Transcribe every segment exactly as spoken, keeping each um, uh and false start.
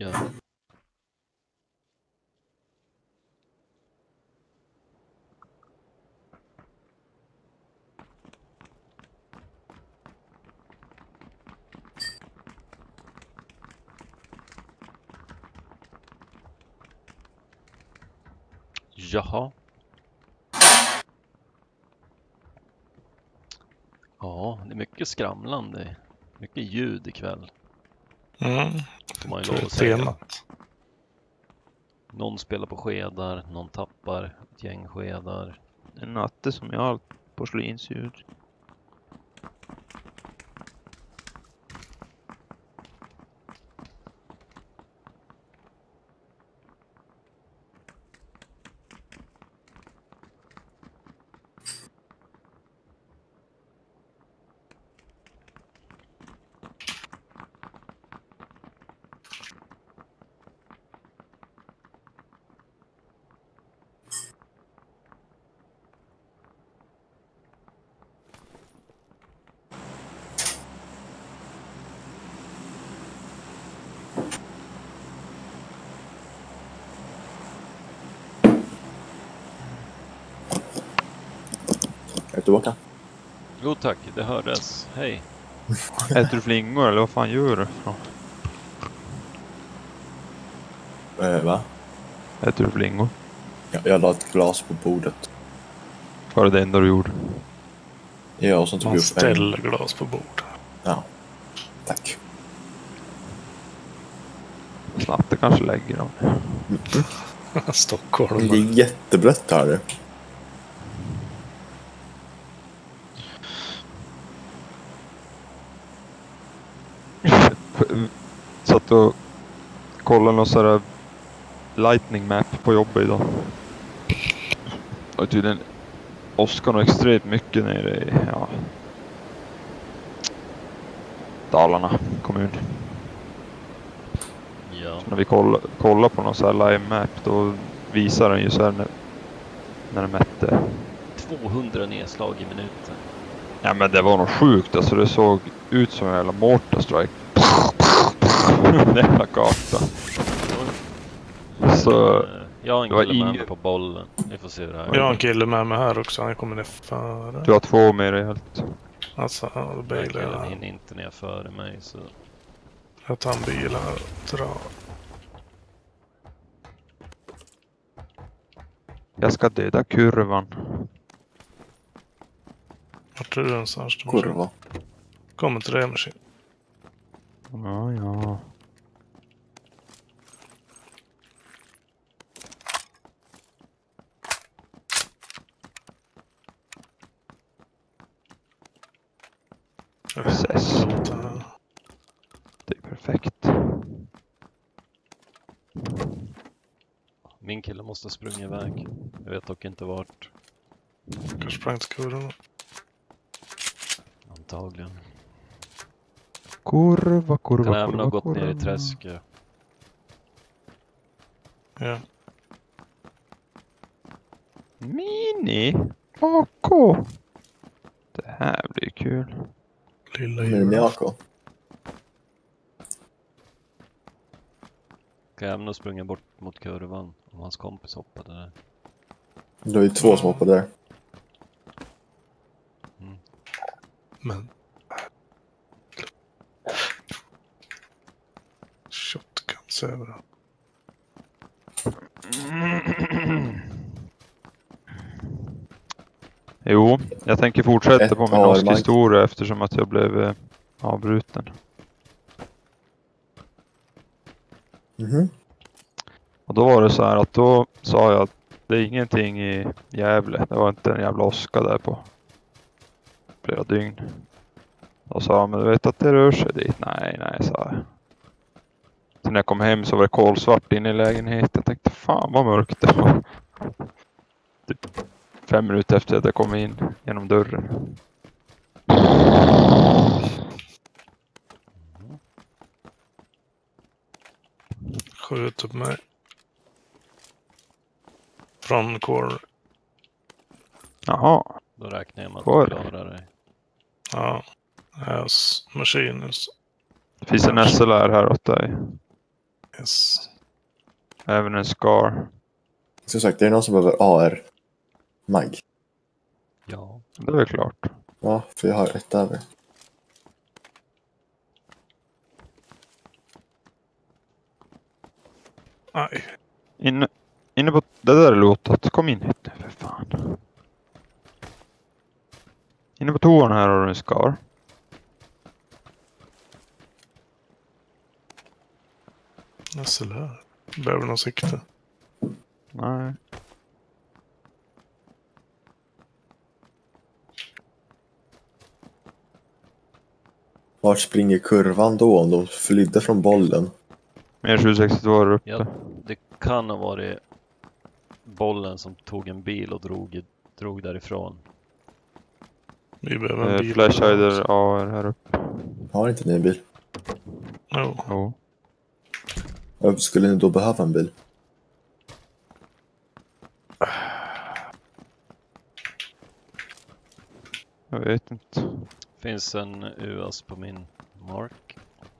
Ja. Jaha. Ja, det är mycket skramlande. Mycket ljud ikväll. Mm. Får man ju Tror lov det att är säga. temat. Någon spelar på skedar, någon tappar ett gäng skedar. En natte som jag har allt porslinsljud. Är du tillbaka? Jo tack, det hördes. Hej. Äter du flingor eller vad fan gör du? Eh, va? Äter du flingor? Jag, jag la ett glas på bordet. Var det det enda du gjorde? Ja, och så tog Man jag upp ställer glas på bord. Ja, tack. Snatte kanske lägger dem. Stockholm. Det är jätteblött här. Det. Satt och kollade någon sån här lightning map på jobbet idag. Och tydligen åskar nog extremt mycket nere i ja, Dalarna kommun. Ja. Så när vi kollar, kollar på någon sån här live map då visar den ju så här när, när den mätte. tvåhundra nedslag i minuten. Ja men det var nog sjukt, alltså det såg ut som en jävla mortar strike. Den jävla kartan. Så Eh, Jag har en det var kille med ingen- mig på bollen. Vi får se hur det här Jag har går. en kille med mig här också. Han kommer ner före. du har två med dig helt. Alltså, ja, då Den här bilar killen jag. hinner inte ner före mig så... Jag tar en bil här och drar. Jag ska döda kurvan. Vart är du någonstans? Kurva. Kommer till det, maskin. Ja, ja. Precis. Det är perfekt. Min kille måste springa iväg. Jag vet dock inte vart. Jag sprang till kurvan. Antagligen. Kurva, kurva, Kan även kurva, ha gått kurva. ner i träsket. Ja. Mini. A K. Det här blir kul. Lilla Nu är det djur. med A K. Kan även ha sprungit bort mot kurvan om hans kompis hoppade där. Det var ju två som hoppade där. Mm. Men. Shotguns överallt. Jo, jag tänker fortsätta Ett på min har norsk Mike. historia eftersom att jag blev eh, avbruten. Mhm. Och då var det så här att då sa jag att det är ingenting i Gävle. Det var inte en jävla åska där på flera dygn. Då sa han, men du vet att det rör sig dit? Nej, nej, sa jag. Så när jag kom hem så var det kolsvart inne i lägenheten. Jag tänkte, fan vad mörkt det var. Typ fem minuter efter att jag kom in genom dörren. Skjut upp mig. Från core. Jaha, Då räknar jag med att Kvar. du klarar dig. Ja. Yes. Machines. det finns en S L R här åt dig. Yes. Även en Scar. Som sagt, det är någon som behöver A R-mag. Ja. Det är väl klart. Ja, för jag har ett över. Nej. Inne, inne på det där är låtat. Kom in hit nu för fan. Inne på toan här har du en Scar. Nästan här. Behöver någon sikte. Nej. Vart springer kurvan då om de flydde från bollen? Mer sju sextiotvå är uppe. Ja, det kan ha varit bollen som tog en bil och drog, drog därifrån. Vi behöver en Eh, bil. Flashhider A är här uppe. Har inte ni en bil? Jo. Jo. Varför skulle ni då behöva en bil? Jag vet inte. Finns en U S på min mark.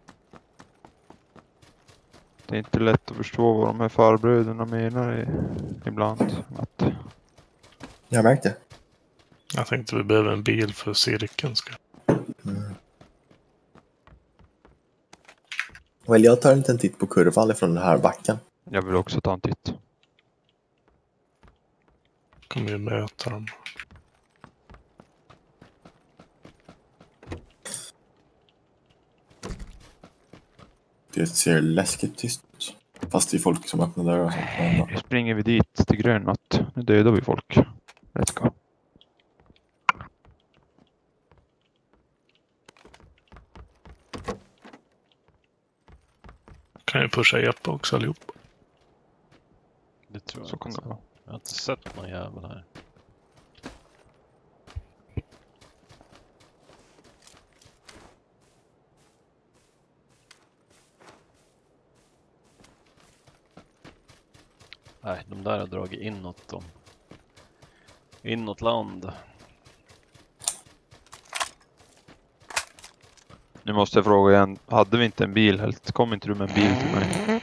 Det är inte lätt att förstå vad de här farbröderna menar i, ibland. Att, Jag märkte. Jag tänkte vi behöver en bil för cirkeln. Ska. Mm. Väl, jag tar en liten titt på kurvan från den här backen. jag vill också ta en titt. Kommer ju möta dem. Det ser läskigt tyst ut. Fast det är folk som öppnar dörrar och sånt. Nu springer vi dit till grönnatt. Nu dödar vi folk. Let's go. Kan ju pusha Jeppe också allihop. Det tror jag Så kan inte. det vara. Jag har inte sett någon jävel här. Nej, de där har dragit inåt dem. Inåt land. Nu måste jag fråga igen. Hade vi inte en bil helt? Kom inte du med en bil till mig?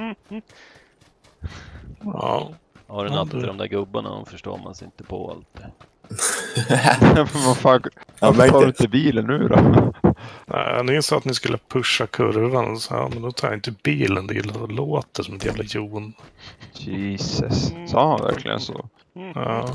Ja. Har du Ja, natt du- till de där gubbarna, de förstår man sig inte på allt det. Men vad fan, Jag varför tar du märkte. inte bilen nu då? Nej, ni sa att ni skulle pusha kurvan. Så, ja, men då tar jag inte bilen. Det låter som ett jävla jon. Jesus. Sa han verkligen så? Ja.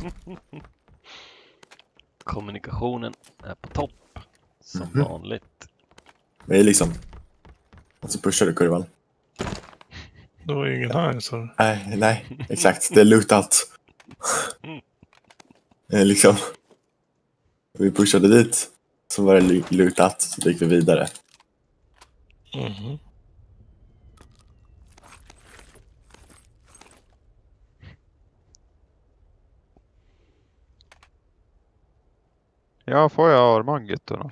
Kommunikationen är på topp. Som Mhm. vanligt. Men det är liksom... Och så pushar du kurvan. Det var ju ingen här. Så. Nej, nej, exakt. Det är lutat. Det är liksom... Vi pushade dit. Så var det lu- lutat. Så gick vi vidare. Mhm. Ja, får jag armanget då?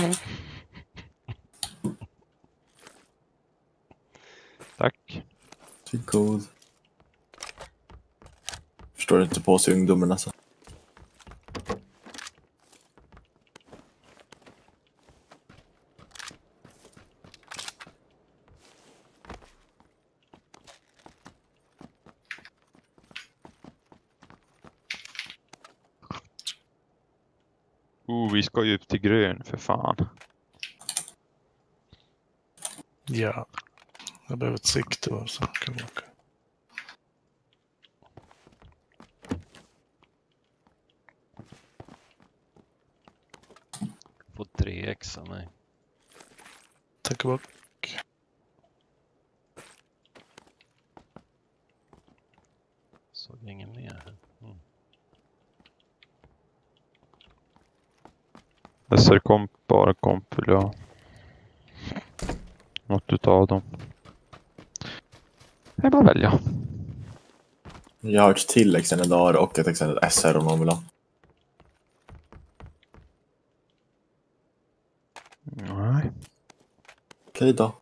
Tack. Varsågod. Förstår inte på sig ungdomen alltså. Oh, vi ska ju upp till grön för fan. Ja. Jag behöver ett sikte bara så kan vi åka. Får tre x av mig. Tack bort. Såg ingen mer här. Mm. S R-komp, bara komp vill jag ha. Något utav dem. Det är bara att välja. Jag har ett till extended A R och ett extended S R om någon vill ha. Nej. Okej då.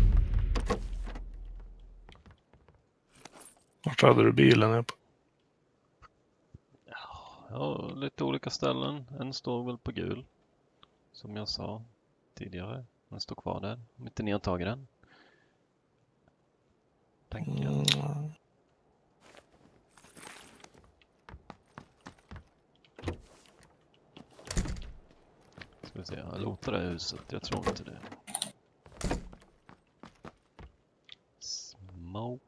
Vart hade du bilen? Jag på? Ja, lite olika ställen. En står väl på gul. Som jag sa tidigare. Den står kvar där. Om inte ni har tagit den. Tänker jag. Mm. Ska vi se, jag lotar det här huset. Jag tror inte det. Smoke.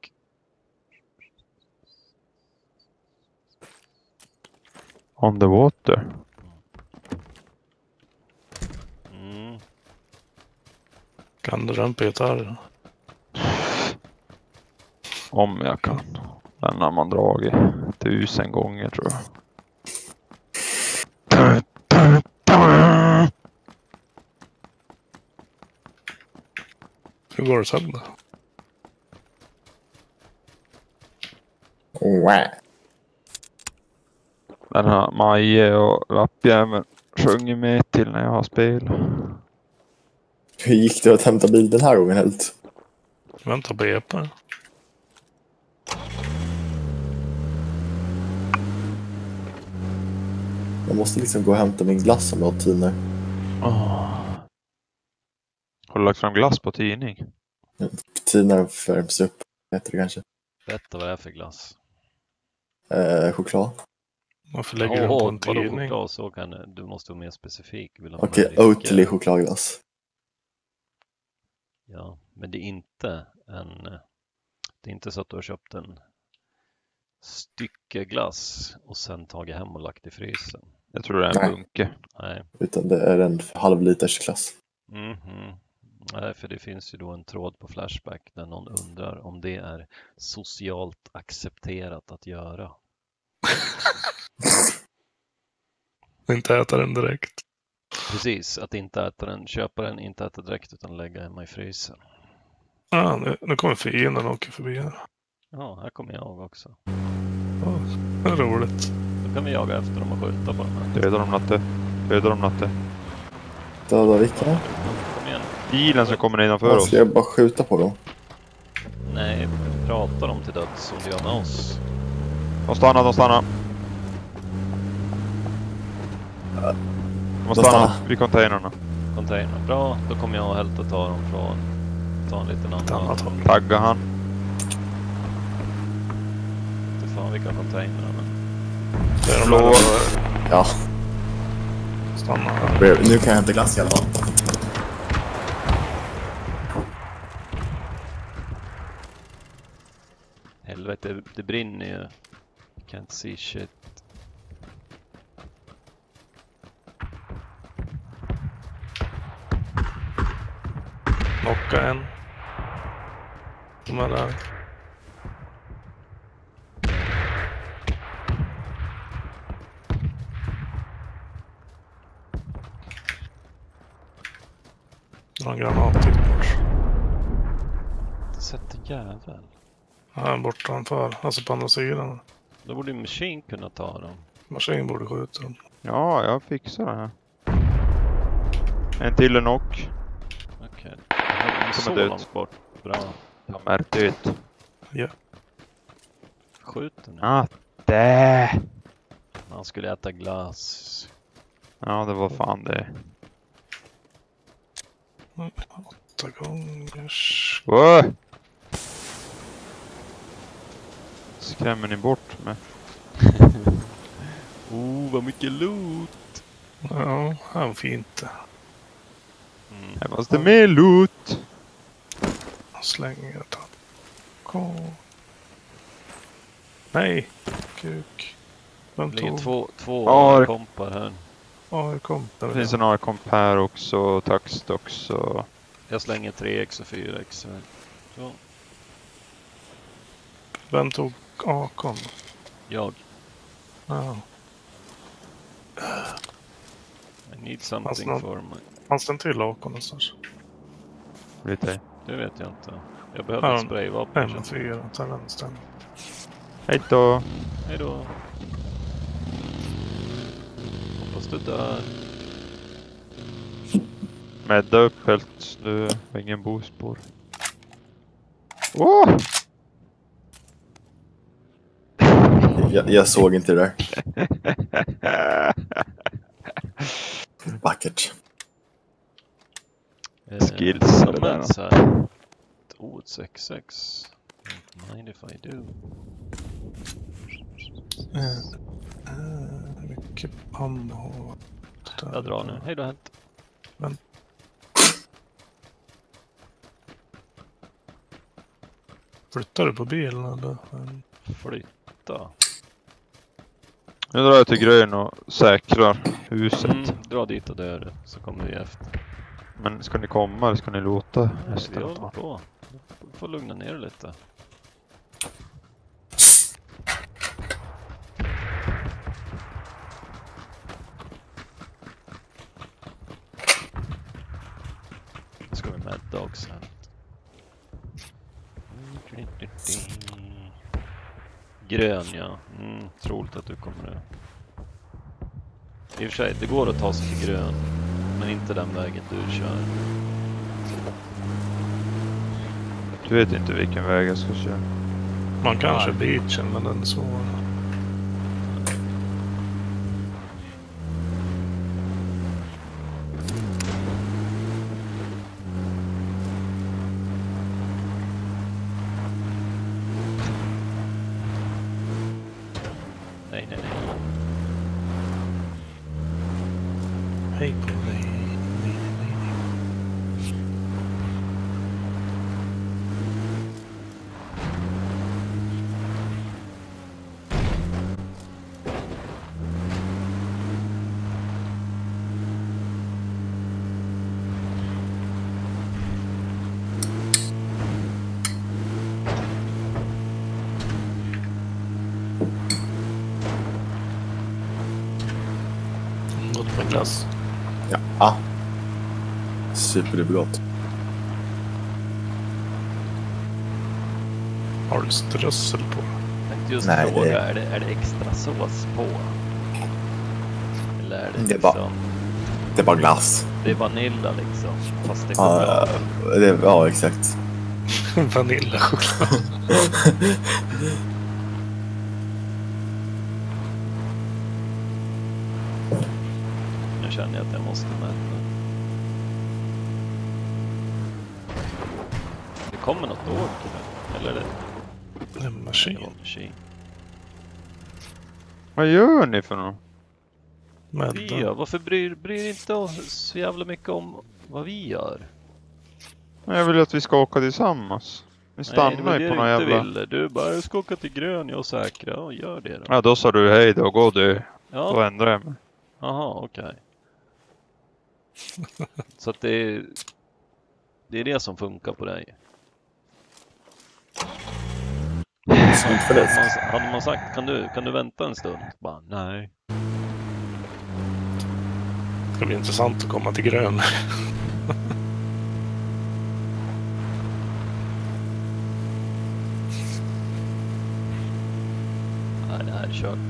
On the water. Mm. Kan du den på gitarren? Om jag kan. Den har man dragit tusen gånger tror jag. Hur går det sen då? Wow. Den har Maje och Lappjäveln sjunger med till när jag har spel. Hur gick det att hämta bil den här gången helt? Vänta på E P. Jag måste liksom gå och hämta min glass om jag har tidningar. Oh. Har du lagt fram glass på tidning? Tidningar värms upp, heter det kanske. Berätta vad det är för glass. Eh, choklad. Varför lägger du den på en vadå tidning? choklad? Så kan det. Du måste vara mer specifik. Vill ha Okej, med risker? Oatly chokladglass. Ja, men det är inte en... Det är inte så att du har köpt en stycke glass och sen tagit hem och lagt i frysen. Jag tror det är en Nej. bunke. Nej. Utan det är en halvliters glass. Mhm. Nej, för det finns ju då en tråd på Flashback där någon undrar om det är socialt accepterat att göra. Inte äta den direkt. Precis, att inte äta den, köpa den, inte äta direkt utan lägga hemma i frysen. Ah, nu, nu kommer fienden och åker förbi här. Ja, här kommer jag också. Ah, det är roligt. Då kan vi jaga efter dem och skjuta på dem här. Dödar de natte. Dödar de natte. Döda vilka? Kom igen. Bilen som kommer innanför Ja, oss. ska jag bara skjuta på dem? Nej, vi pratar om till döds som du gör med oss. De stannar, de stannar. De De stannar stannar. vid containrarna. Container. Bra, då kommer jag och Helt att ta dem från... Ta en liten Ett annan. annat håll. Taggar han. Inte fan vilka containrar men... Det är de Blå. där. Ja, Stanna här. nu kan jag hämta glass i alla fall. Helvete, det, det brinner ju. Can't see shit. Knocka en. De är där. Det var en granat dit bort. Inte sett en jävel. Här bortanför. Alltså på andra sidan. Då borde ju Machine kunna ta dem. Maskin borde skjuta dem. Ja, jag fixar det här. En till en knock. Okej. Okay. Så död. långt bort. Bra. De är död. Ja. Skjut den. Ah, det. Han skulle äta glass. Ja, det var fan det. Åtta gångers. Wow. Skrämmer ni bort mig? Oh, vad mycket loot. Ja, här var fint. Mm. Här måste mer loot. Jag slänger ett Kom. Nej, kuk. Vem Det ligger tog? två, två Ja, det- kompar här. Ja, det kom. Där Det vill finns jag. en A-komp här också. Taxt också. Jag slänger tre x och fyra x. Så, Vem tog Akon? jag. Ja. I need something Alltså, for my... Fanns det en till Akon någonstans? Lite. Det vet jag inte. Jag behöver Ja, ett sprayvapen. En fyra till vänster. Hej då. Hej då. Hoppas du dör. Medda upp helt. Du har ingen bospår. Åh! jag, jag såg inte det där. Vackert. Skills, Eh, det där men då. så här. Oh, ett sex sex. Don't mind if I do. Uh, mycket ammo. Jag drar nu. Hej då, Helt. Flyttar du på bilen eller? Flytta. Nu drar jag till grön och säkrar huset. Mm, dra dit och dör så kommer vi efter. Men ska ni komma eller ska ni låta Nej, vi hästen håller ta? på. Du får lugna ner dig lite. Nu ska vi med dogs här. Grön, ja. Mm, troligt att du kommer nu. I och för sig, det går att ta sig till grön. Men inte den vägen du kör. Du vet inte vilken väg jag ska köra. Man kanske är beachen, men den är svår. Nej, nej, nej. Hej på dig. Nej, nej, nej. Gott med glass. Ja. Ah. Superdupergott. Har du strössel på? Tänkte just Nej, fråga, det- är, det, är det extra sås på? Eller är det Det är liksom... bara- Det är bara glass. Det är Vanilla liksom, fast det är Ja, choklad. det, ja exakt. Vaniljachoklad. Nu känner jag att jag måste mäta. Det kommer något åk nu, eller är det? En Det maskin. var maskin. Vad gör ni för något? Med Vi gör, varför bryr, bryr inte oss så jävla mycket om vad vi gör? Jag vill att vi ska åka tillsammans. Vi stannar ju på någon du jävla... ville. Du bara, jag ska åka till grön, jag är säker. Ja, gör det då. Ja, då sa du hej då, gå du. Då Ja, ändrar jag mig. aha, okej. Så att det är, det är det som funkar på dig. Sunt förnuft. Man, hade man sagt, kan du, kan du vänta en stund? Bara, nej. Det ska bli intressant att komma till grön. Nej, det här är kört.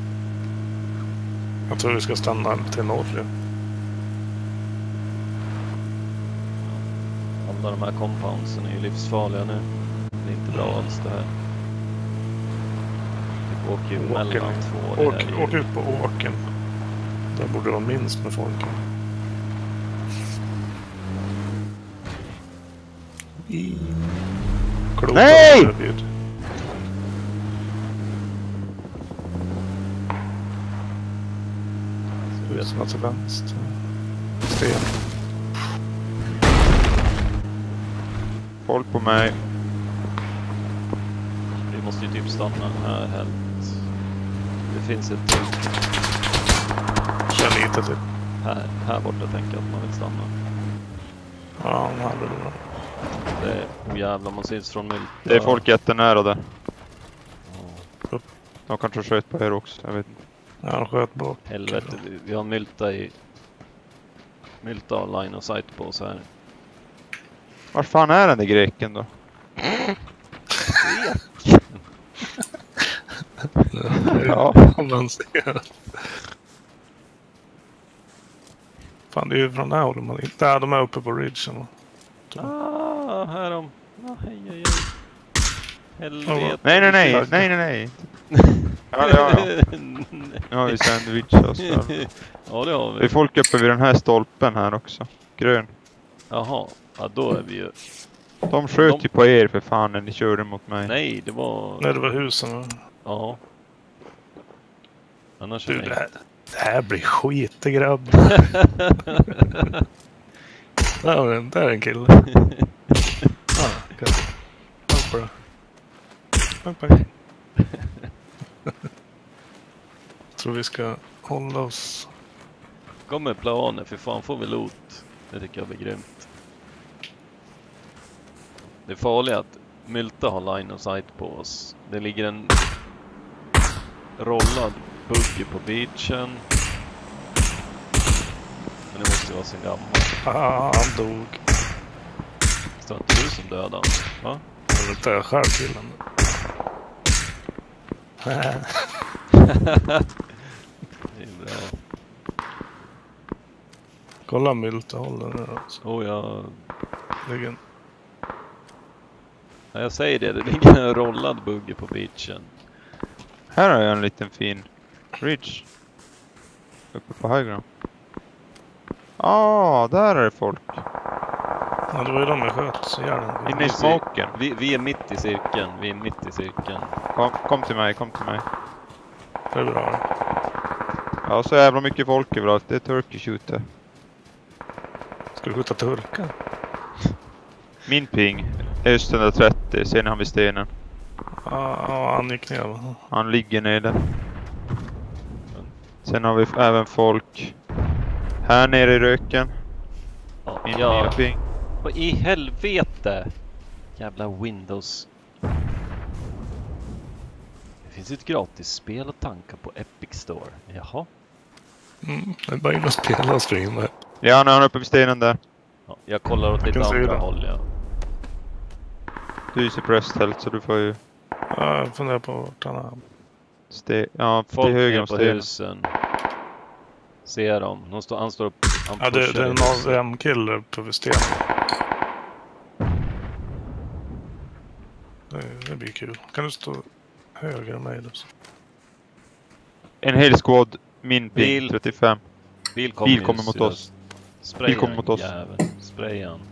Jag tror vi ska stanna till norr. Alla de här compoundsen är ju livsfarliga nu. Det är inte bra alls det här. Vi åker ju Åker. mellan två. Det Åk, här är ju- åk ut på åken. Där borde det vara minst med folk. I... Klokt Nej! av Rödbjud. Ser ut som att det är vänster. Sten. Folk på mig. Vi måste ju typ stanna här helt. Det finns ett Kör lite till. här, här borta tänker jag att man vill stanna. Ja, här är det bra. Det är oh jävlar, man syns från Mylta. Det är folk jättenära där. Ja, De kanske sköt på er också, jag vet inte. Ja, han sköt bak. helvete, vi har Mylta i Mylta och line of sight på oss här. Var fan är den där greken då? Ja. Avancerat. Fan, det är ju från där håller man inte. Där, de är uppe på ridgen. Ah, här är de. Ah, hej, hej, hej. Helvete. Nej, nej, nej, nej, nej, nej. Ja, ja, ja. Nu har vi sandwich och så. Ja, det har Det är vi. folk uppe vid den här stolpen här också. Grön. Jaha, ja då är vi ju... De sköt De- ju på er för fan när ni körde mot mig. Nej, det var... Nej, det var husen. Va? Ja. Annars Du, är det det här, det här blir skit, grabb. Ja, men där är en kille. Ja, okej. Allt bra. Pang, pang. Tror vi ska hålla oss. Kommer planen, för fan får vi loot. Det tycker jag blir grymt. Det är farligt att Mylta har line of sight på oss. Det ligger en rollad buggy på beachen. Men det måste ju vara sin gammal. Ah, han dog. Det var inte du som dödade. Va? Jag vet inte, jag själv killen. Det är bra. Kolla Mylta håller nu alltså. Oh, jag... Ligger en... Ja, jag säger det, det ligger en rollad buggy på beachen. Här har jag en liten fin ridge. Uppe på high ground. Ah, där är det folk. Ja, det var ju de jag sköt. Så gärna. Inne i smoken. Vi, vi är mitt i cirkeln, vi är mitt i cirkeln. Kom, kom till mig, kom till mig. Det är bra. Ja, så jävla mycket folk överallt. Det är turkey shooter. Ska du skjuta turkar? Min ping är just den där trettio. Ser ni han vid stenen? Ja, ja, han gick ner va? Han ligger nere. Sen har vi även folk här nere i röken. Ja, Min ja. nya ping. Vad i helvete? Jävla Windows. Det finns ett gratisspel att tanka på Epic Store. Jaha. Mm, det är bara in och spela och streama. Ja, nu är han uppe vid stenen där. Ja, jag kollar åt Jag ditt kan se andra det. håll, ja. Du är ju suppressed helt så du får ju Ja, jag funderar på vart han är. ste ja, till Folk höger ner om på stenen. husen. Ser dem. De står, han står upp. Han Ja, det, pushar det är i en huset. A V M-kille uppe vid stenen. Det, det blir kul. Kan du stå höger om mig då? En hel squad, min ping, Bil. trettiofem. Bil kommer, Bil ju kommer mot sydöst. oss. Spraya Bil kommer mot oss. Jävel. Spraya han.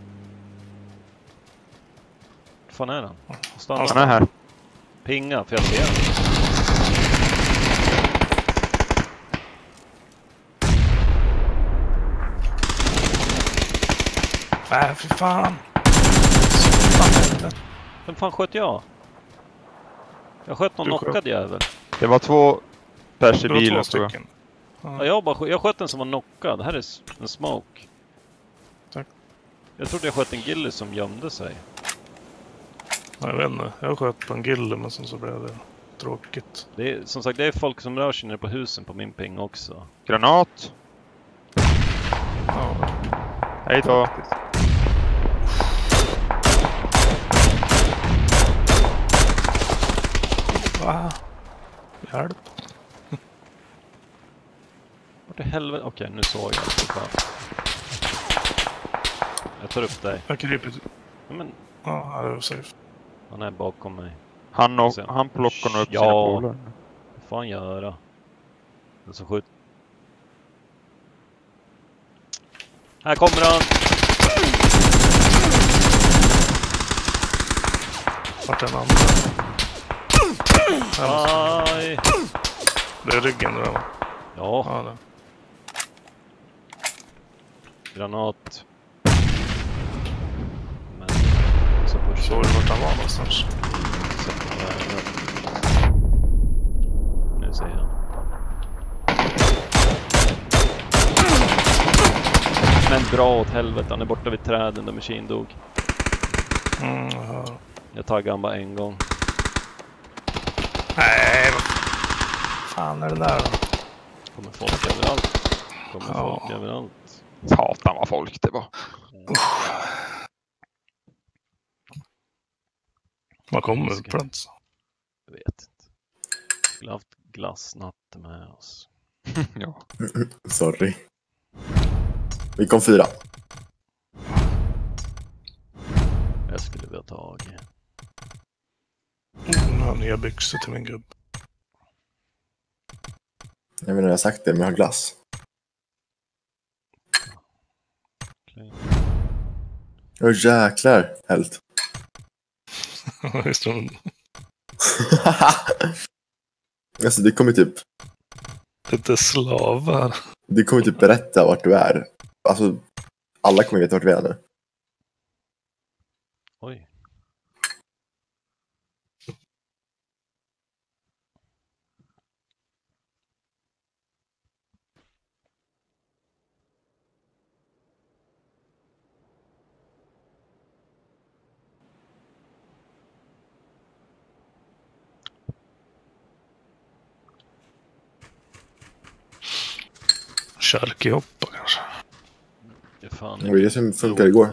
Var fan är han? Stanna. Han Han är här. Pinga, för jag ser han. Nej, för fan! Fan, Vem fan sköt jag? Jag sköt någon Du sköt. knockad jävel. Det var två pers i det var bilen två tror jag. stycken. Ja, jag, bara, skö- jag sköt en som var knockad. Här är s- en smoke. Tack. Jag trodde jag sköt en gilly som gömde sig. Ja, jag vet inte. Jag sköt på en gille men sen så blev det tråkigt. Det är, som sagt, det är folk som rör sig nere på husen på min ping också. Granat. Ja, Hej då. va? Hjälp. Vart i helvete? Okej, nu såg jag. För fan. Jag tar upp dig. Jag kryper. Ja, men Ja, det var safe. han är bakom mig. Han, och, Sen. han plockar nog upp Ja. sina polare. Vad får han göra? Det är så skjut. Här kommer han! Vart är den andra? Här måste- Aj! Det är ryggen där va? Ja, Ja, det. granat. Men så pushar Såg du vart han var någonstans? Nu ser jag. Men bra åt helvete, han är borta vid träden där Machine dog. Mm, jag hör. Jag taggade han bara en gång. Nej, vad fan är det där då? Kommer folk överallt. Kommer Ja. folk överallt. Satan vad folk det var. Man kommer på plats. Jag vet inte. Vi skulle haft glassnatt med oss. Ja. Sorry. Vi kom fyra. Jag skulle vilja ta tag. Jag har nya byxor till min gubb. Jag menar, jag har sagt det, men jag har glass. Okej. Åh jäklar, helt. Just det. Alltså det kommer typ Lite slavar. Det kommer typ berätta vart du är. Alltså alla kommer veta vart vi är nu. Oj. Kärkehoppa kanske. Det är fan Det var det som funkade igår.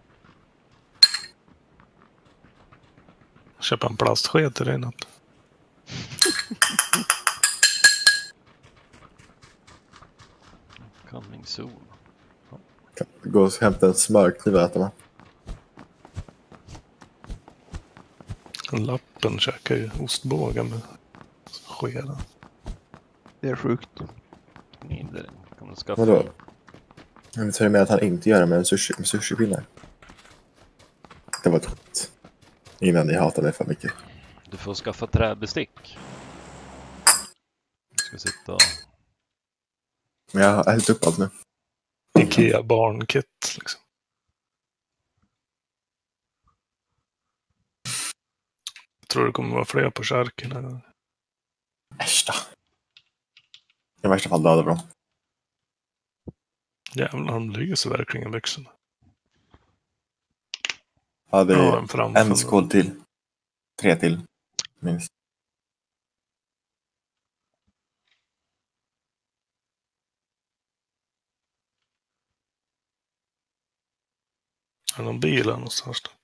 Köpa en plastsked till dig något. Coming soon. Gå och hämta en smörkniv och äta med. Lappen käkar ju ostbågar med skeden. Det är sjukt. Mindre. Kan du skaffa Vadå? Men säger med att han inte gör det med en sushi, med sushi-pinnar. Det var ett skit. Innan ni hatar mig för mycket. Du får skaffa träbestick. Du ska sitta och... Men jag har hällt upp allt nu. Ikea barnkit liksom. Jag tror det kommer vara fler på kärken. Äsch då. I värsta fall dödar vi dem. Jävlar, de lyser verkligen växeln. Ja, det Ja, är en framför. en skål till. Tre till. Minst. Är det någon bil här någonstans då?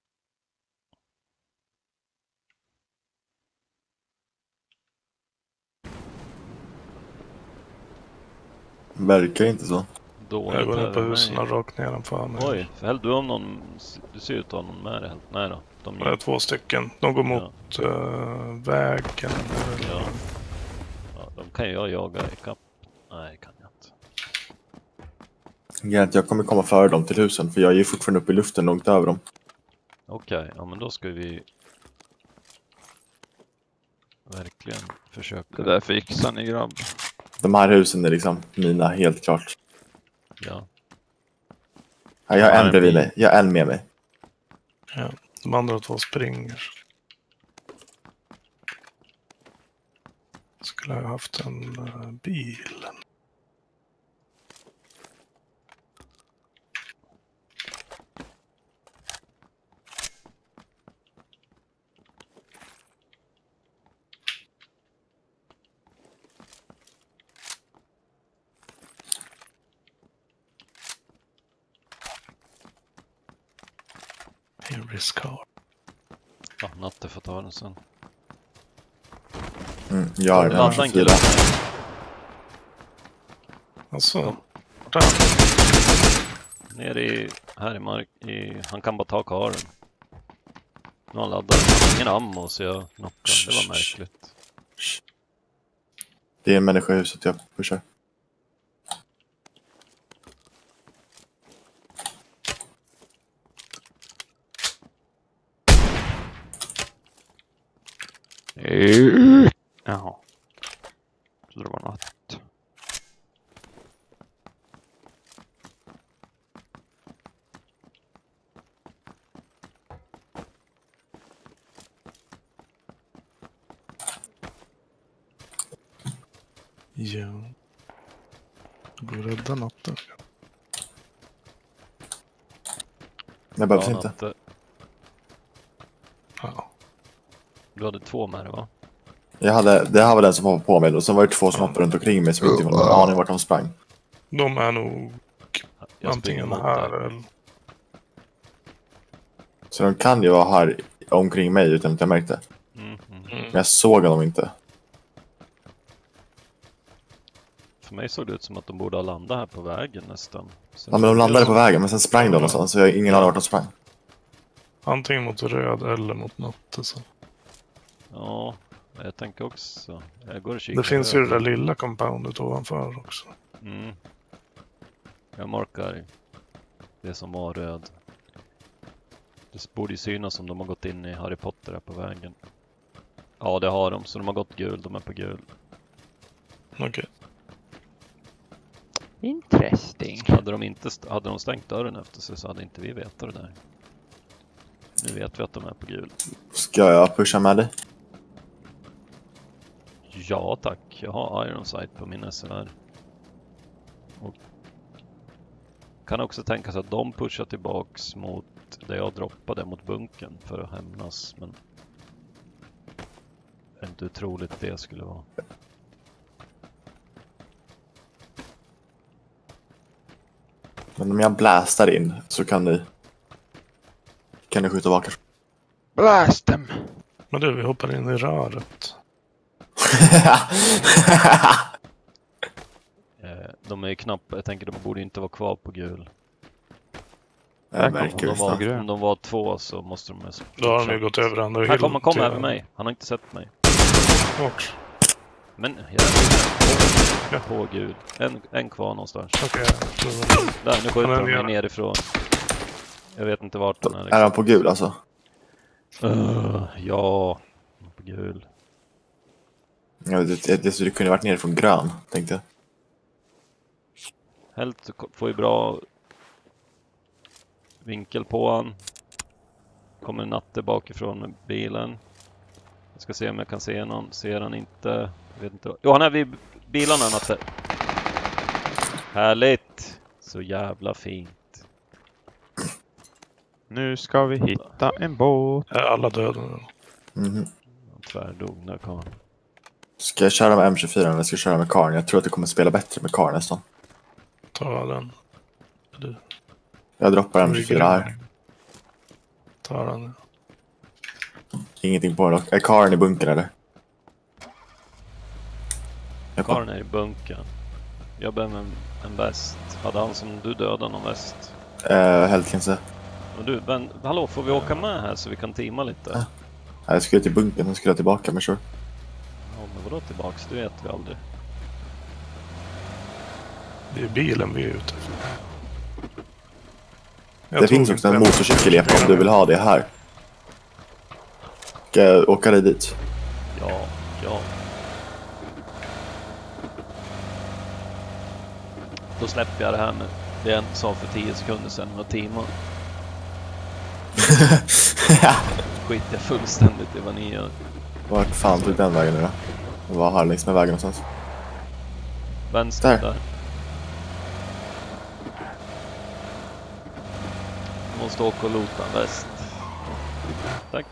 Verkar inte så. Dåligt Jag går ner här på med husen mig. och rakt ner den för mig. Oj, häll du om någon... Du ser ut att ha någon med dig. Nej då. De Det är två stycken. De går mot Ja. uh, vägen. Ja. Ja, de kan ju jag jaga ikapp. Nej, det kan jag inte. Grant, jag kommer komma före dem till husen. För jag är ju fortfarande uppe i luften långt över dem. Okej, ja men då ska vi... Verkligen försöka... Det där fixar ni grabb. De här husen är liksom mina, helt klart. Ja. Ja, jag har en bredvid mig. Jag har en med mig. Ja, de andra två springer. Skulle jag ha haft en uh, bil. Here is car. Ja, Natte får ta den sen. Mm, jag har Ladda en en tjugofyra. kille. Alltså, där. Ner i... Här i mark... I, han kan bara ta karen. Nu har han laddat. Ingen ammo så jag knockade. Det var märkligt. Det är en människa i huset jag pushar. Jaha. Så det var natt. Ja. Går att rädda natten. Det behövs Ja, inte. Natte. Ja. Du hade två med dig va? Jag hade, det här var den som var på mig. Och sen var det två som hoppade runt omkring mig som inte var någon aning vart de sprang. De är nog Jag springer antingen mot här dig. eller... Så de kan ju vara här omkring mig utan att jag märkte. Mm, mm. Men jag såg dem inte. För mig såg det ut som att de borde ha landat här på vägen nästan. Sen Ja, men de landade på vägen, men sen sprang de någonstans. Så jag har ingen aning vart de sprang. Antingen mot röd eller mot natt. Så. Ja, Jag tänker också. Jag går och kikar. Det finns ju över. det där lilla compoundet ovanför också. Mm. Jag markar det som var röd. Det borde ju synas som de har gått in i Harry Potter här på vägen. Ja, det har de. Så de har gått gul. De är på gul. Okej. Okay. Interesting. Hade de, inte st- hade de stängt dörren efter sig så hade inte vi vetat det där. Nu vet vi att de är på gul. Ska jag pusha med dig? Ja tack, jag har Iron Sight på min S L R. Och kan också tänka sig att de pushar tillbaks mot där jag droppade mot bunken för att hämnas. Men det är inte otroligt det skulle vara. Men om jag blastar in så kan ni... Kan ni skjuta tillbaka. Blast them! Men du, vi hoppar in i röret. Eh, de är ju knappt, jag tänker de borde inte vara kvar på gul. Jag Om märker de, det var, snart. om de var två så måste de... Då har de ju gått över andra Här kommer, kom till- över mig. Han har inte sett mig. Bort. Men jag är på, på gul. En, en kvar någonstans. Okej. Där, nu skjuter Han är de mig nere. nerifrån. Jag vet inte vart den är. Är Liksom. han på gul alltså? Uh, ja, på gul. Ja, det, det, det, det kunde varit nere från grön, tänkte jag. Helt får ju bra vinkel på han. Kommer Natte bakifrån bilen. Jag ska se om jag kan se någon. Ser han inte? Jag vet inte. Jo, han är vid bilarna, Natte. Härligt. Så jävla fint. Nu ska vi hitta en båt. Är alla döda nu? Mhm. Han tvärdog när kan. Ska jag köra med M tjugofyra eller ska jag köra med Karn? Jag tror att det kommer spela bättre med Karn nästan. Ta den. Du. Jag droppar M tjugofyra här. Ta den. Ingenting på dock. Är Karn i bunkern eller? Jag Karen är i bunkern. Jag behöver en, en väst. Hade han som du dödade någon väst? Eh, helt kanske. Och du, men hallå, får vi åka med här så vi kan teama lite? Ja. Ja, jag skulle till bunkern, sen skulle jag tillbaka, men sure. Ja, men vadå tillbaks? Det vet vi aldrig. Det är bilen vi är ute efter. Jag Det tog finns också inte en motorcykel Epa, om du vill ha det här. Ska jag åka dig dit? Ja, ja. Då släpper jag det här med det jag sa för tio sekunder sedan och teama. Skit jag fullständigt i vad ni gör. Vart fan tog den vägen nu då? Det var här längs med vägen någonstans. Vänster Där. där. Måste åka och lota en väst. Tack.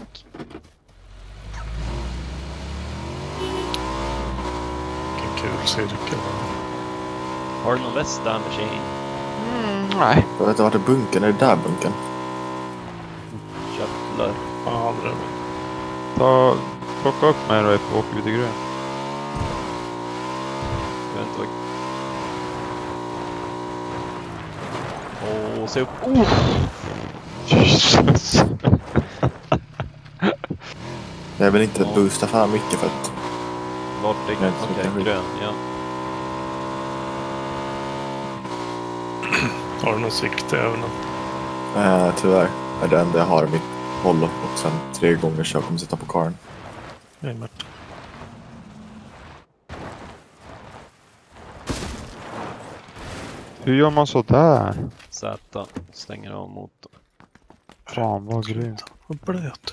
Vilken kul cirkel. Har du någon väst där, Machine? Mm, nej. Jag vet inte vart är bunkern? Är det där bunkern? Köttlar. Ja, det är det. Ta, plocka upp mig då och åker vi till grön. Jag vet inte vad... Åh, se upp. Oh! Jesus. Jag vill inte Ja. boosta för mycket för att... Vart är Jag grön? vet inte Okej, vilken grön, ja. Har du någon sikte även? Eh, tyvärr är det enda jag har i mitt håll och sen tre gånger så jag kommer sitta på Karn. Jajamän. Hur gör man så där? Z, stänger av motorn. Fan vad grymt. Vad blöt.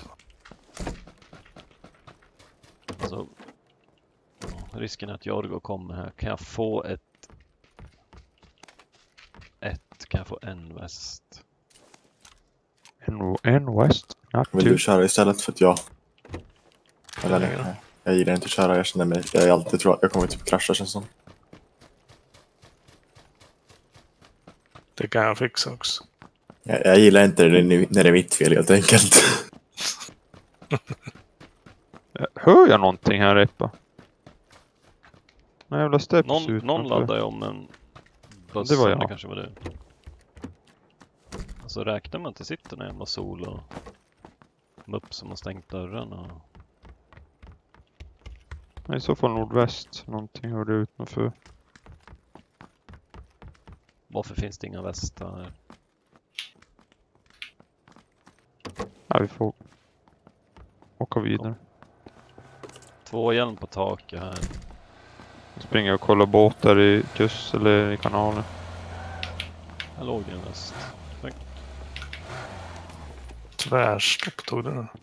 Alltså, risken är att Jorgo kommer här. Kan jag få ett... Ett, kan jag få en väst? En, en west, not Vill two. du köra istället för att jag... Eller Nej, nej, jag gillar inte att köra. Jag känner mig... Jag är alltid tror att jag kommer typ krascha känns som. Det kan jag fixa också. Jag, jag gillar inte det när det är mitt fel helt enkelt. Hör jag någonting här Repa? Nej, jävla steps Någon, ut. någon laddar ju om en buss. Det var jag. Det kanske var du. Alltså räknar man inte sitter en jävla sol och mupp som har stängt dörren och... I så fall nordväst. Någonting hörde utanför. Varför finns det inga västar här? Ja, vi får åka vidare. Två hjälm på taket här. Springa och kolla båtar i kust eller i kanalen. Här låg det en väst. Tvärstopp tog det där.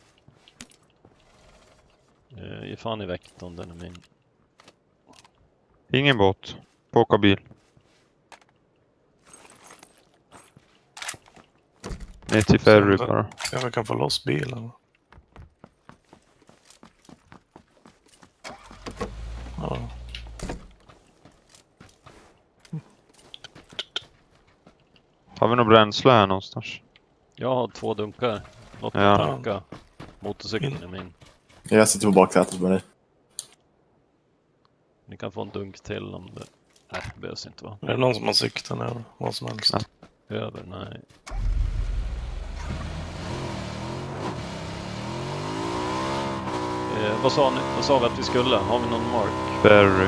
Eh, ge fan i vektorn, den är min. Ingen båt. På åka bil. Ner till ferry bara. Ja, vi kan få loss bilen. Ja. Har vi något bränsle här någonstans? Jag har två dunkar. Låt mig Ja. tanka. Motorcykeln är min. Jag sitter på baksätet med dig. Ni kan få en dunk till om det... Nej, det behövs inte va? Är det någon som har sikten över? Vad som helst. Ja. Över, nej. Eh, vad sa ni? Vad sa vi att vi skulle? Har vi någon mark? Ferry.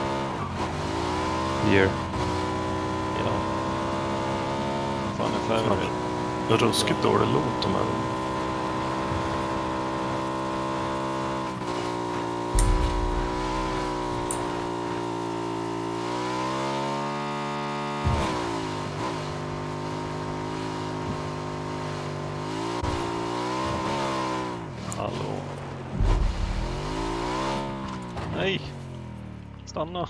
Here. Ja. Fan är färdig. Det är ruskigt dålig lot de här. Hallå. Nej. Stanna.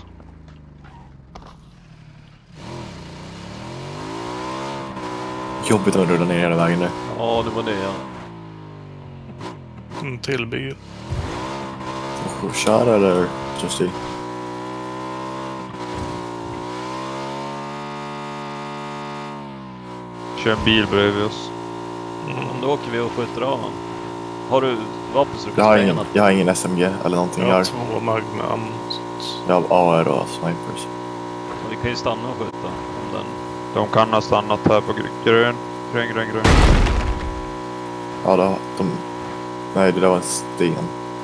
Jobbigt att rulla ner hela vägen nu. Ja, det var det ja. En till bil. Och köra eller stå still? Kör en bil bredvid oss. Mm. Då åker vi och skjuter av honom. Har du vapen så du Jag kan har, spränga ingen, något? jag har ingen S M G eller någonting. Jag Jag har har, två Magnum. så att- jag har A R och snipers. Men vi kan ju stanna och skjuta. Om den... De kan ha stannat här på gr- grön. Grön, grön, grön. Ja, då, de... Nej, det där var en sten.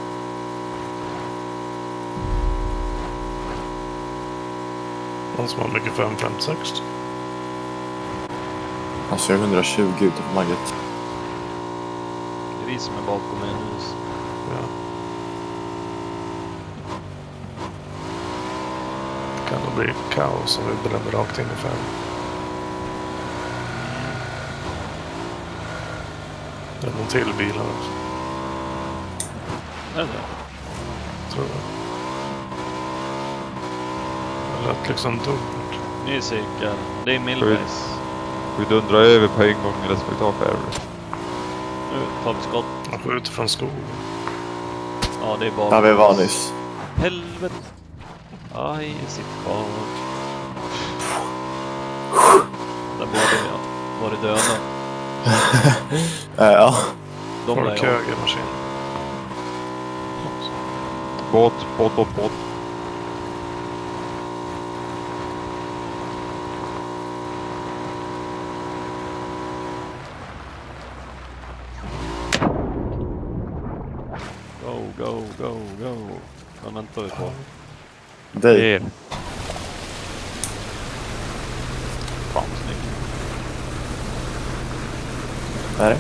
Någon som har mycket fem fem sex. Alltså, jag är hundratjugo utanför Magget. Det är vi som är bakom en hus. Ja. Det kan nog bli kaos om vi bränner rakt in i färgen. Det är någon till bil här också, Är det? tror jag. Det lät liksom dumt. Ny cirkel. Det är Millbase. Vi dundrar över på en gång eller ska vi ta ferry? Nu tar vi skott. Man skjuter från skogen. Ja, det är bara... Där vi var nyss. Helvete. Aj, sitt kvar. Där borde jag varit döda. äh, ja. De där Folk jag. höger maskin. Båt, båt, båt, båt. Go, go, go, go. Vad väntar vi på? Dig. Er. Fan, snyggt. Är det?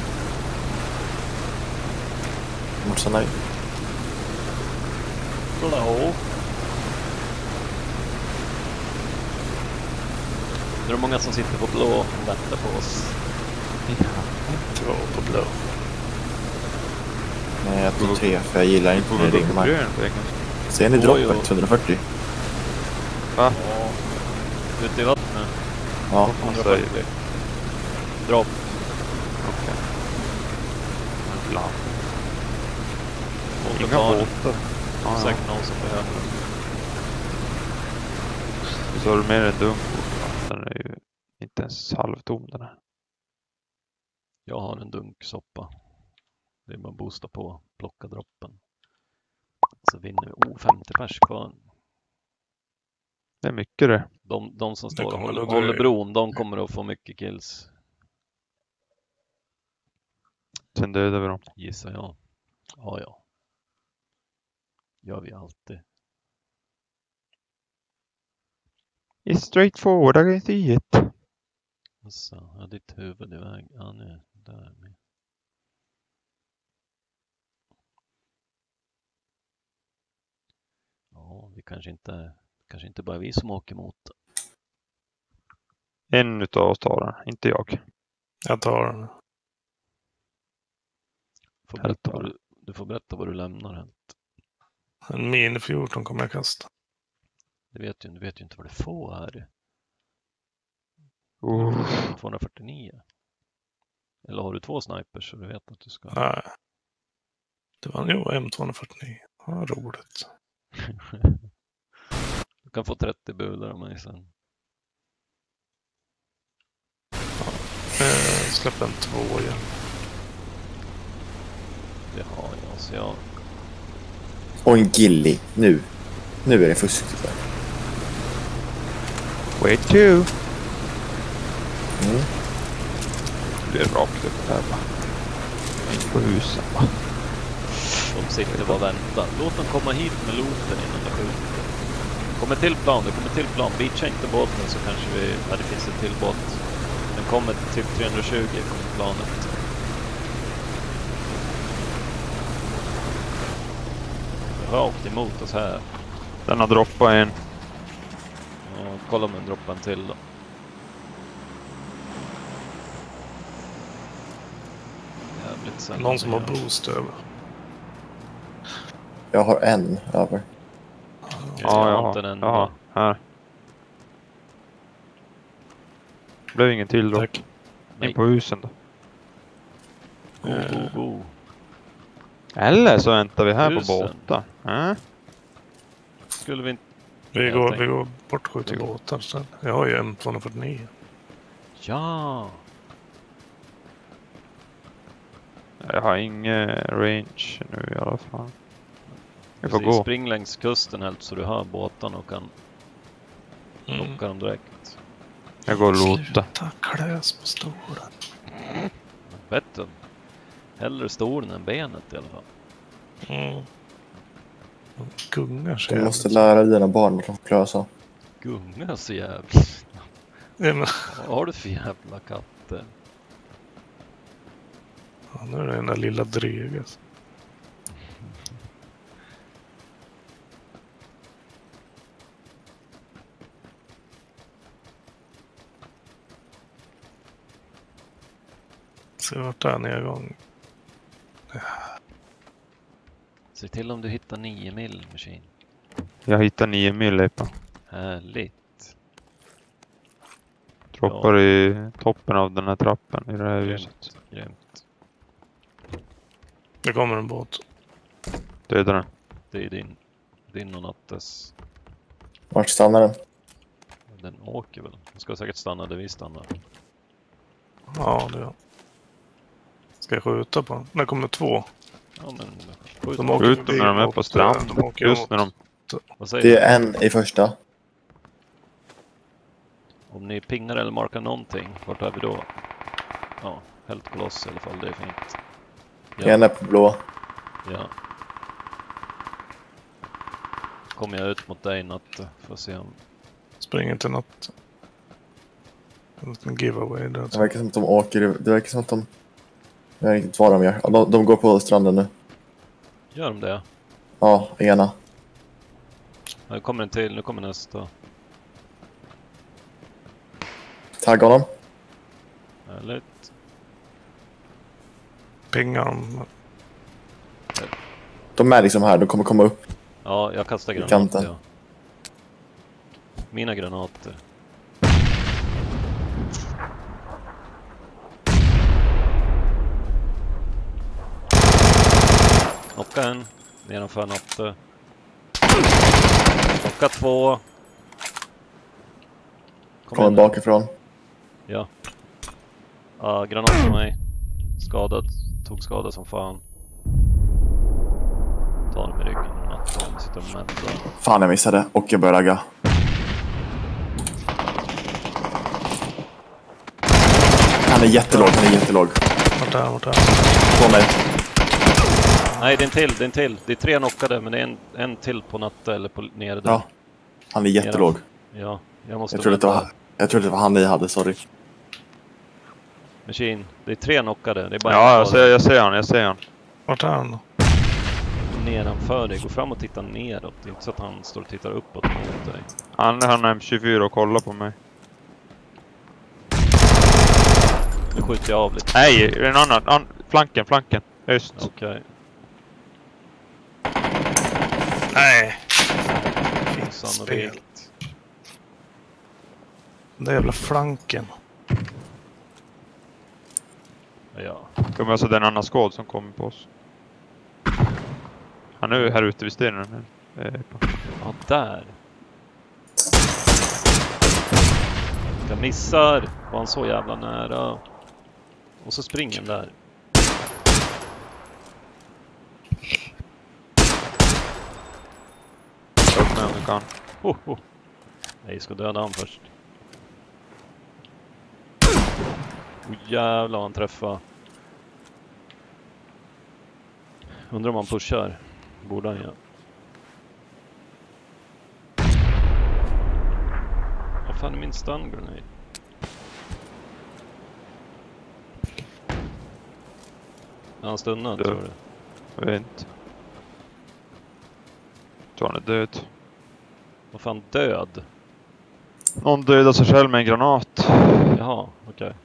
Morsan nej. Hello. Det är många som sitter på blå och väntar på oss. Två på blå. Nej, jag tog tre för jag gillar inte Får när vi det gå ringer på mig. grön på engelska? Ser ni Oj, droppet? oj. hundrafyrtio? Va? Ja. Ute i vattnet. Ja. Vad säger vi? Dropp. Okej. Land. Inga Återtar. båtar. Ja, ja. Säkert någon som behöver den. Så har du mer en dunk. Den är ju inte ens halvtom den här. Jag har en dunksoppa. Det är bara att boosta på. Plocka droppen. Så vinner vi. Oh, femtio pers kvar. Det är mycket det. De, de som Det står och kommer håller, nog håller dröja. bron, de kommer att få mycket kills. Sen dödar vi dem. Gissar jag. Ja, ja. Gör vi alltid. It's straightforward, I can see it. Så, ja, ditt huvud iväg. Ja, nu. Där med. Ja, vi kanske inte, kanske inte bara vi som åker mot. En utav oss tar den, inte jag. Jag tar den. Får Helt berätta bra. vad du, du får berätta vad du lämnar här. En Mini fjorton kommer jag kasta. Du vet ju, du vet ju inte vad du får här. Uh. tvåhundrafyrtionio. Eller har du två snipers så du vet att du ska... Nej. Det var ju M tvåhundrafyrtionio. Ja, roligt. Du kan få trettio bulor av mig sen. Eh, släpp en två igen. Det har jag, så jag... Och en gilly. Nu. Nu är det fusk. tyvärr. Wait two. Mm. Det blir rakt upp här va. In på husen va. De sitter bara och väntar. Låt dem komma hit med looten innan de skjuter. Kommer till plan, det kommer till plan. Beacha inte båten så kanske vi... Ja, det finns en till båt. Den kommer till trehundratjugo på planet. Rakt emot oss här. Den har droppat en. Ja, kolla om den droppar en till då. Jävligt sällan. Någon som har jag- boost över. Jag har en över. Jag Ja, har jag inte har. en Jaha, här. Blev ingen till då. Tack. In på husen då. Go, go, go. Eller så väntar vi här Husen. på båtar. Äh? Skulle vi inte... Vi Jag går, tänkte- vi går bort och skjuter båtar sen. Jag har ju M tvåhundrafyrtionio. Ja! Jag har ingen range nu i alla fall. Vi får Precis, gå. spring längs kusten helt så du hör båtarna och kan Mm. plocka dem direkt. Jag går och lotar. Sluta kläs på stolen. Bättre. Hellre stolen än benet i alla fall. Mm. De gungar sig. Du måste lära dina barn att de får klösa. Gunga så jävligt. Ja, men, Vad har du för jävla katter? ja, nu är det den där lilla dryget. Se vart det är nedgång. Se till om du hittar nio mil maskin. Jag hittar nio mil på. Härligt. Droppar i toppen av den här trappen i det här huset. Grymt. Grymt. Det kommer en båt. Dödar den. Det är din, din och Nattes. Vart stannar den? Den åker väl. Den ska säkert stanna där vi stannar. Ja, det är. Ska jag skjuta på den? Där kommer två. Ja men... Skjut. De åker Skjut förbi dem när de är mot, på strand. de åker Just mot- när de... Vad säger Det du? är en i första. Om ni pingar eller markar någonting, vart är vi då? Ja, helt koloss i alla fall, det är fint. Ja, En är på blå. ja. Kommer jag ut mot dig natt, får se om... Springer till något. En giveaway där. Det verkar som att de åker. Det verkar som att de... Jag vet inte vad de gör. Ja, De, de går på stranden nu. Gör de det? Ja, ena. Ja, nu kommer en till, nu kommer nästa. Tagga honom. Härligt. Pingar dem. De är liksom här. De kommer komma upp. Ja, jag kastar I kanten. granater. Ja. Mina granater. Knocka en. Nedanför natte. Knocka två. Kom Kommer igen nu. bakifrån. Ja. Ja, granat på mig. Skadad. Tog skada som fan. Tar dem i ryggen. Natten. Sitter och mäddar. Fan, jag missade. Och jag börjar ragga. Han är jättelåg. Han är jättelåg. Vart är han? Vart är han? På mig. Nej, det är en till, det är en till. Det är tre knockade, men det är en, en till på natta eller på nere där. Ja, han är jättelåg. Ja, jag måste... Jag trodde, att det var, jag trodde det var han ni hade, sorry. Machine. Det är tre knockade. Det är bara Ja, en jag ser, jag ser han, jag ser han. Vart är han då? nedanför dig. Gå fram och titta neråt. Det är inte så att han står och tittar uppåt mot dig. Han, han är M tjugofyra och kollar på mig. Nu skjuter jag av lite. Nej, en annan. An, flanken, flanken. Öst. Okej. Nej. Sannolikt. Den där jävla flanken. Ja. Det var alltså den annan skåd som kommer på oss. Han är ju här ute vid stenen. Eh, Ja, där. Jag missar. Var han så jävla nära. Och så springer han där. upp med om du kan. Oh, oh. Nej, ska döda han först. Oh, jävlar vad han träffar. Undrar om han pushar. Borde han göra. Vad fan är min stun grenade? Är han stunnad, Du. tror du? Jag vet inte. Jag tror han är död. Vad fan, död? Någon dödade sig själv med en granat. Jaha, okej. Okay.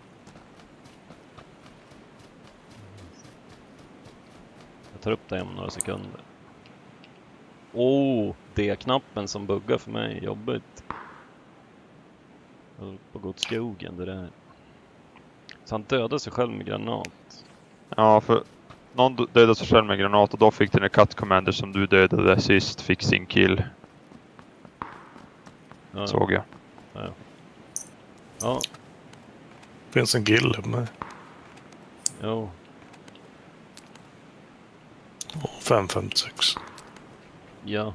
Jag tar upp dig om några sekunder. Oh, D-knappen som buggar för mig. Jobbigt. Jag håller på att gå åt skogen, det där. Så han dödade sig själv med granat. Ja, för någon dödade sig själv med en granat och då fick den cut commander som du dödade sist fick sin kill. Ja, Såg jag. Ja. Ja, Finns en gille med. jo. fem fem sex. Ja.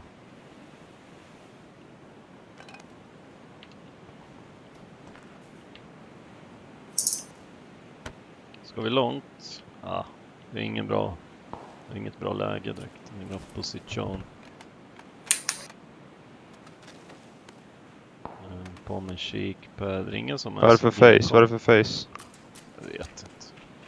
Ska vi långt? Ja, det är ingen bra. Det är inget bra läge direkt. Ingen bra position. Eh, På med kikpad. Det är ingen som är... Vad är det för så face? Vad är det för face? Jag vet inte.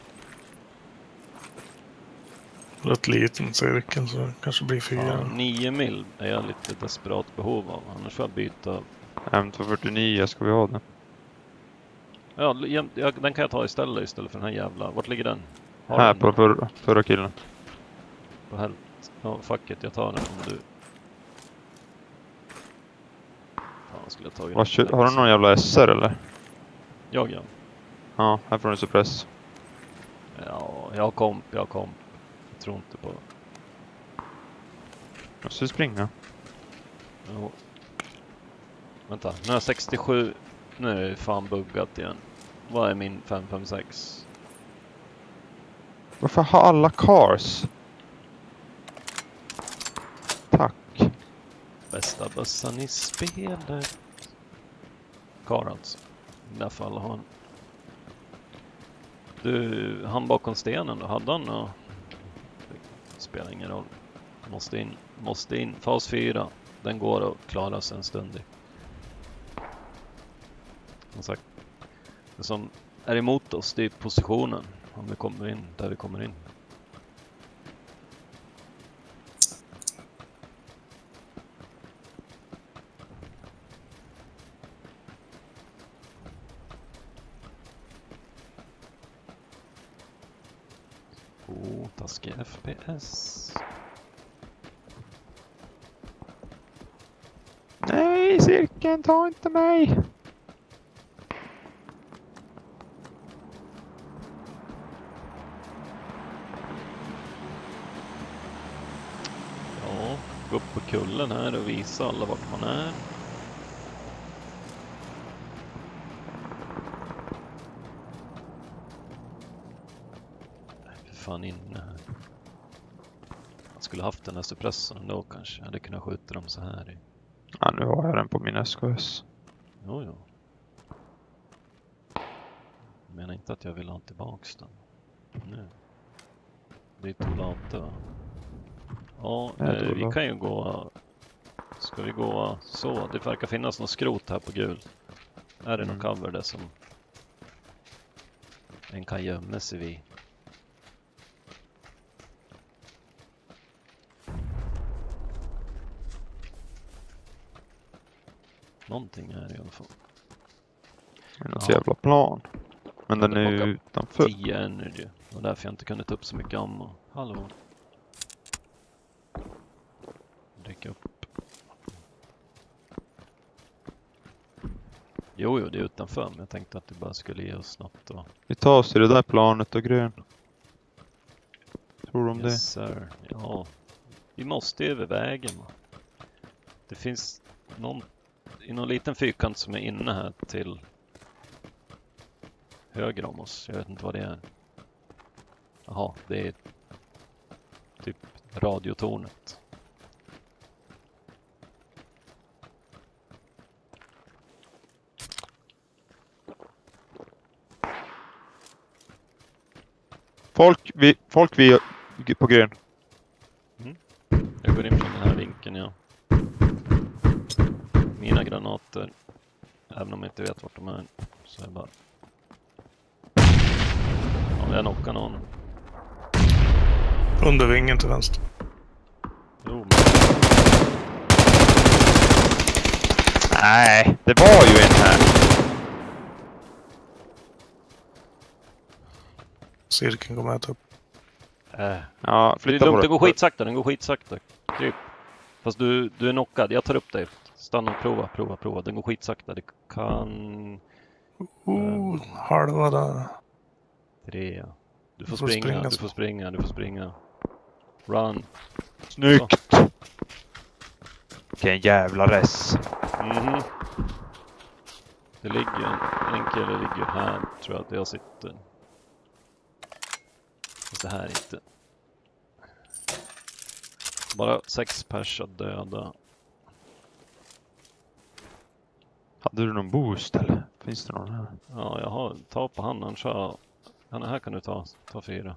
Rätt liten cirkel så det kanske blir fyra. Ja, nio mil är jag lite desperat behov av. Annars får jag byta. M två fyrtionio, ska vi ha den? Ja, jäm- ja, den kan jag ta istället istället för den här jävla. Vart ligger den? Har Här den på förra, förra killen. på helt. Ja, fuck it, jag tar den om du. Fan, skulle jag tagit Vad, den. kö- har du någon jävla S R eller? Jag, ja. Ja, här får du suppress. Ja, jag har komp, jag har komp. Jag tror inte på. Måste du springa? Jo. Vänta, nu har jag sextiosju. Nu är det fan buggat igen. Vad är min fem fem sex? Varför har alla cars? Tack. Bästa bössan i spelet. Kar alltså. I alla fall har han. Du, han bakom stenen då, hade han och... Det spelar ingen roll. Måste in, måste in. Fas fyra. Den går att klara sig en stund i. Som sagt. Det som är emot oss, det är positionen. Om vi kommer in, där vi kommer in. Oh, taskig F P S. Nej, cirkeln, ta inte mig! Ja, gå upp på kullen här och visa alla vart man är. För fan inne här. Jag skulle haft den här suppressorn då kanske. Jag hade kunnat skjuta dem så här i. Ja, nu har jag den på min S K S. Jo, jo. Jag menar inte att jag vill ha tillbaks den. Nu. Det är too late, va? Ja, Ja, eh, då vi då. kan ju gå... Ska vi gå så? Det verkar finnas något skrot här på gul. Är det Mm. någon cover där som en kan gömma sig vid? Någonting här i alla fall. Det är något Ja. jävla plan. Men Ja, den det är ju plockar utanför. tio energy. Det var därför jag inte kunde ta upp så mycket ammo. Hallå? Dricka upp. Jo, jo, det är utanför. Men jag tänkte att det bara skulle ge oss något. Och... Vi tar oss till det där planet och grön. Tror du om Yes, sir. Ja, vi måste över vägen. Va? Det finns någon i någon liten fyrkant som är inne här till höger om oss. Jag vet inte vad det är. Jaha, det är typ radiotornet. Folk, vi, folk vi på grön. Jag går in från den här vinkeln, ja. Mina granater, även om jag inte vet vart de är, så är det bara... Ja, jag knockar någon. Under vingen till vänster. Jo, men... Nej, det var ju en här. Cirkeln kommer att äta upp. Äh. Ja, Det är flytta lugnt, på det går det. skitsakta, den går skitsakta. Typ. Fast du, du är knockad, jag tar upp dig. Stanna och prova, prova, prova. Den går skitsakta, det kan... Oh, halva där. Tre. Du får Du får springa, springa du så. får springa, du får springa. Run. Snyggt! Vilken jävla res. Mhm. Det ligger en, en kille ligger här, tror jag att jag sitter. Så här inte. Bara sex pers att döda. Hade du någon boost eller? Finns det någon här? Ja, jag har, ta på han, han kör. Han här kan du ta, ta fyra.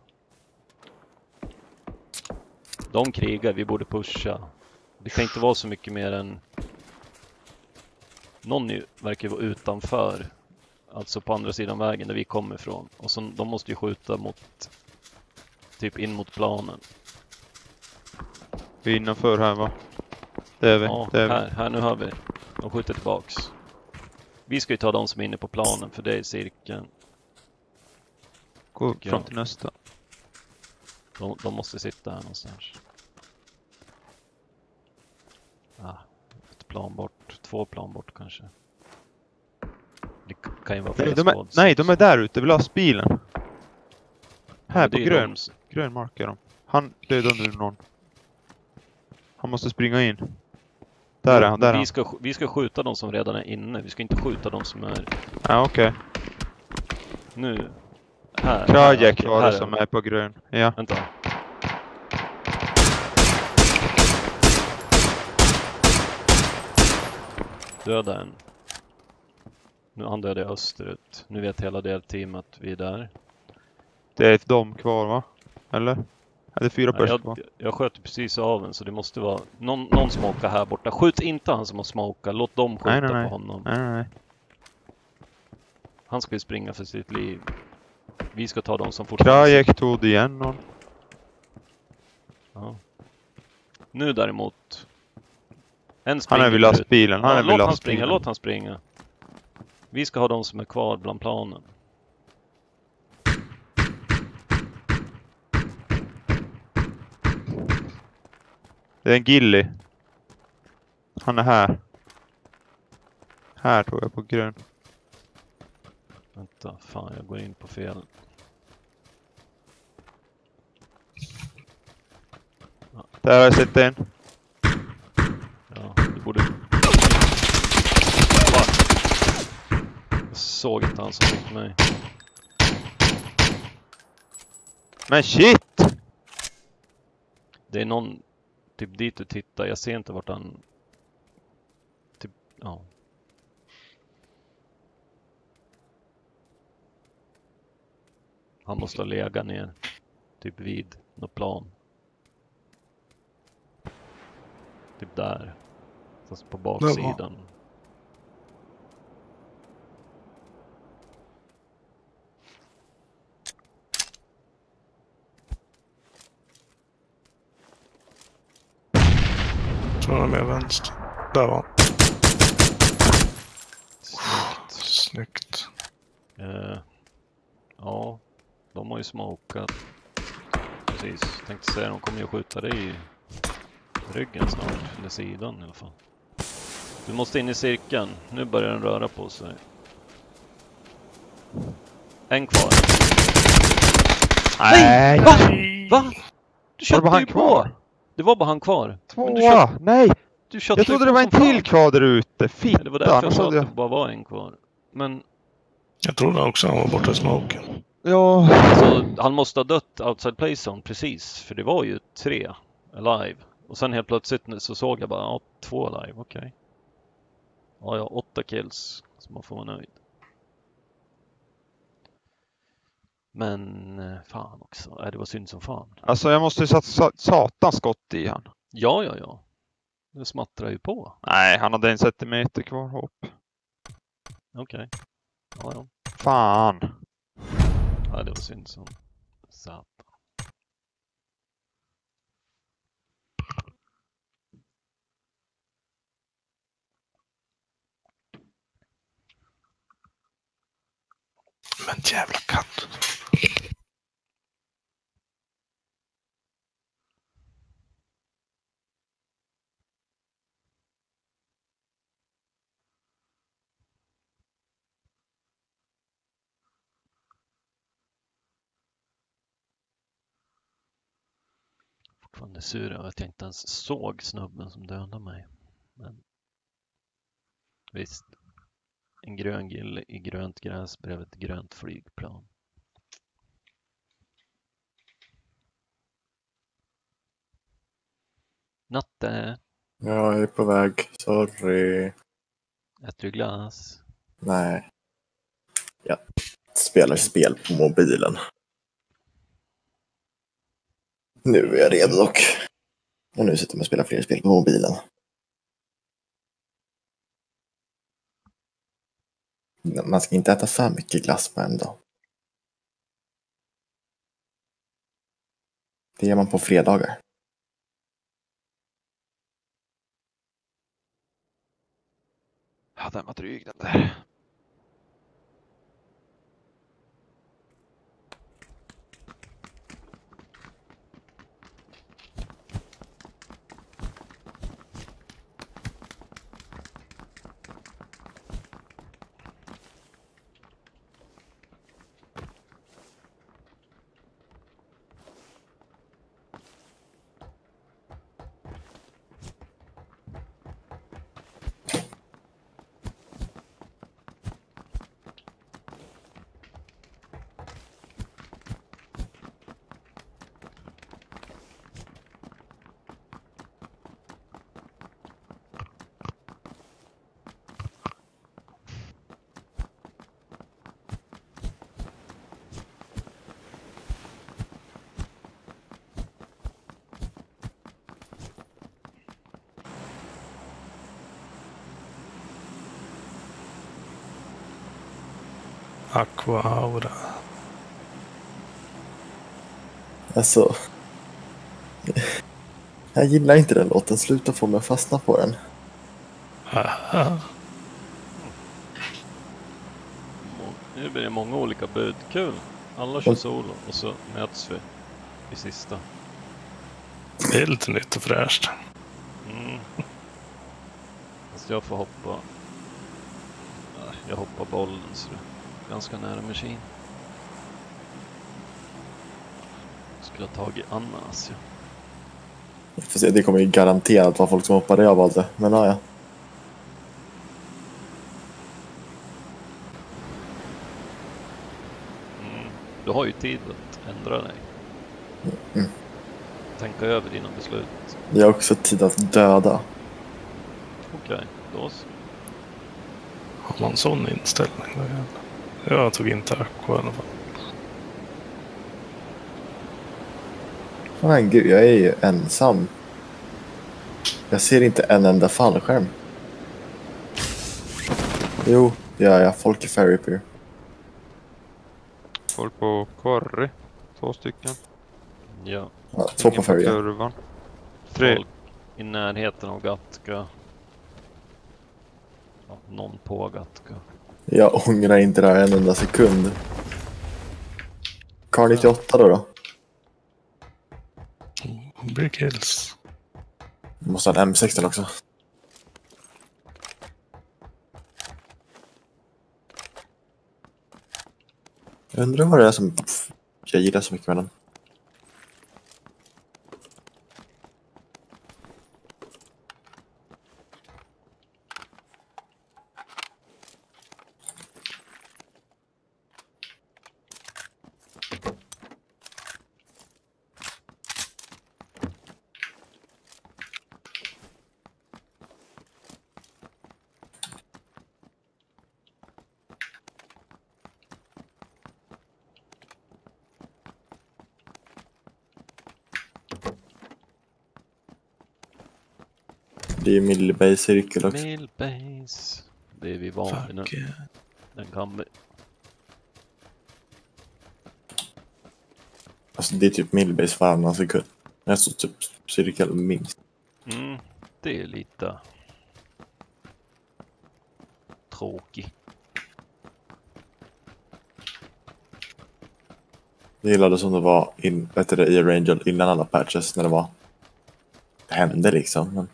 De krigar, vi borde pusha. Det kan inte vara så mycket mer än... Någon ju, verkar vara utanför. Alltså på andra sidan vägen där vi kommer ifrån. Och så, de måste ju skjuta mot... Typ in mot planen. Vi är innanför här va? Det är vi. Ja, det är vi. här, här nu hör vi. De skjuter tillbaks. Vi ska ju ta de som är inne på planen, för det är cirkeln. Gå tycker fram jag. till nästa. De, de måste sitta här någonstans. Ah, ett plan bort, två plan bort kanske. Det k- kan ju vara Nej fler de, är, squads nej, de också. är där ute vid lastbilen. Här Men på det är grön. de s- Grön mark är de. Han dödade nu någon. Han måste springa in. Där är han, där är vi, han. ska, sk- vi ska skjuta de som redan är inne. Vi ska inte skjuta de som är Ja okej. nu. Här. Krajek här, var här det som är på grön. Ja. Vänta. Döda en. Nu han dödade österut. Nu vet hela delteamet att vi är där. Det är ett dom kvar va? Eller? Är det fyra Nej, personer kvar? jag, jag sköt precis av en så det måste vara någon, någon smokar här borta. Skjut inte han som har smokat. Låt dem skjuta Nej, nej, nej. på honom. Nej nej nej. Han ska ju springa för sitt liv. Vi ska ta dem som fortfarande... Krajek tog igen någon. Ja. Nu däremot. En Han springer är vid ut. lastbilen. Han Ja, är vid låt han lastbilen. springa, låt han springa. Vi ska ha de som är kvar bland planen. Det är en Gilly. Han är här. Här tror jag på grön. Vänta, fan jag går in på fel. Där har jag sett en. Ja, det borde... Jag såg inte han som fick mig. Men shit! Det är någon typ dit du tittar. Jag ser inte vart han... Typ, ja. Han måste ha legat ner. Typ vid något plan. Typ där. Fast på baksidan. tror han är med vänster. Där var han. Snyggt. Snyggt. Eh, ja, de har ju smokat. Precis, tänkte säga de kommer ju skjuta dig i ryggen snart, eller sidan i alla fall. Du måste in i cirkeln, nu börjar den röra på sig. En kvar. Nej! Va? Va? Du Var det bara köpte han ju kvar? på! Det var bara han kvar. Men du Tvåa! köpt- Nej! Du köpte Jag trodde ju det på var en som fan. till kvar där ute. Fitta! Ja, det var därför jag annars sa hade att det bara var en kvar. Men Jag trodde också han var borta i smoken. Ja... alltså, han måste ha dött outside play zone precis. För det var ju tre alive. Och sen helt plötsligt så såg jag bara, ja, två alive, okej. Okay. Ja, ja, åtta kills. Så man får vara nöjd. Men eh, fan också, äh, det var synd som fan. Alltså jag måste ju sätta sa- satans skott i han. Ja, ja, ja. Det smattrar ju på. Nej, han hade en centimeter kvar hopp. Okej. Okay. Ja, ja. Fan. Ja, det var synd som satan. Men jävla katt. Fortfarande sur över att jag inte ens såg snubben som dödade mig. Men visst. En grön gille i grönt gräs bredvid ett grönt flygplan. Natte, Jag är på väg. Sorry. äter du glass? Nej. Jag spelar spel på mobilen. Nu är jag redo dock. Och nu sitter jag och spelar fler spel på mobilen. Man ska inte äta för mycket glass på en dag. Det gör man på fredagar. Ja, den var dryg den där. Aqua Aura. Alltså. Jag gillar inte den låten. Sluta få mig att fastna på den. Haha. Nu blir det många olika bud. Kul. Alla kör solo och så möts vi i sista. Det är lite nytt och fräscht. Mm. Fast jag får hoppa. Jag hoppar bollen så det är ganska nära maskin. Skulle ha tagit Annas. Ja. Jag får se, det kommer ju garanterat vara folk som hoppar det jag valde. Men ja, ja. Mm. Du har ju tid att ändra dig. Mm. Tänka över dina beslut. Jag har också tid att döda. Okej, okay, då så. Har man sån inställning? Vad jävla. Jag tog inte Aqua i alla fall. Men gud, jag är ju ensam. Jag ser inte en enda fallskärm. Jo, ja, ja. Folk är Fairy Pier. Folk på Korri. Två stycken. Ja, Ja, två på Ingen Fairy. Ja. kurvan. Tre. folk i närheten av Gatka. Ja, någon på Gatka. Jag ångrar inte det här en enda sekund. Kar nittioåtta då då? Big Hills. Du måste ha en M sexton också. Jag undrar vad det är som pff, jag gillar så mycket med den. Det är Millbase-cirkel också. Millbase. Det är vi vana vid nu. Fuck yeah. Den kan vi. Alltså det är typ Millbase varannan sekund. Nästan typ cirkel minst. Mm, det är lite tråkigt. Jag gillade som det var in, vet du, det, i Rangel innan alla patches när det var. Det hände liksom. Men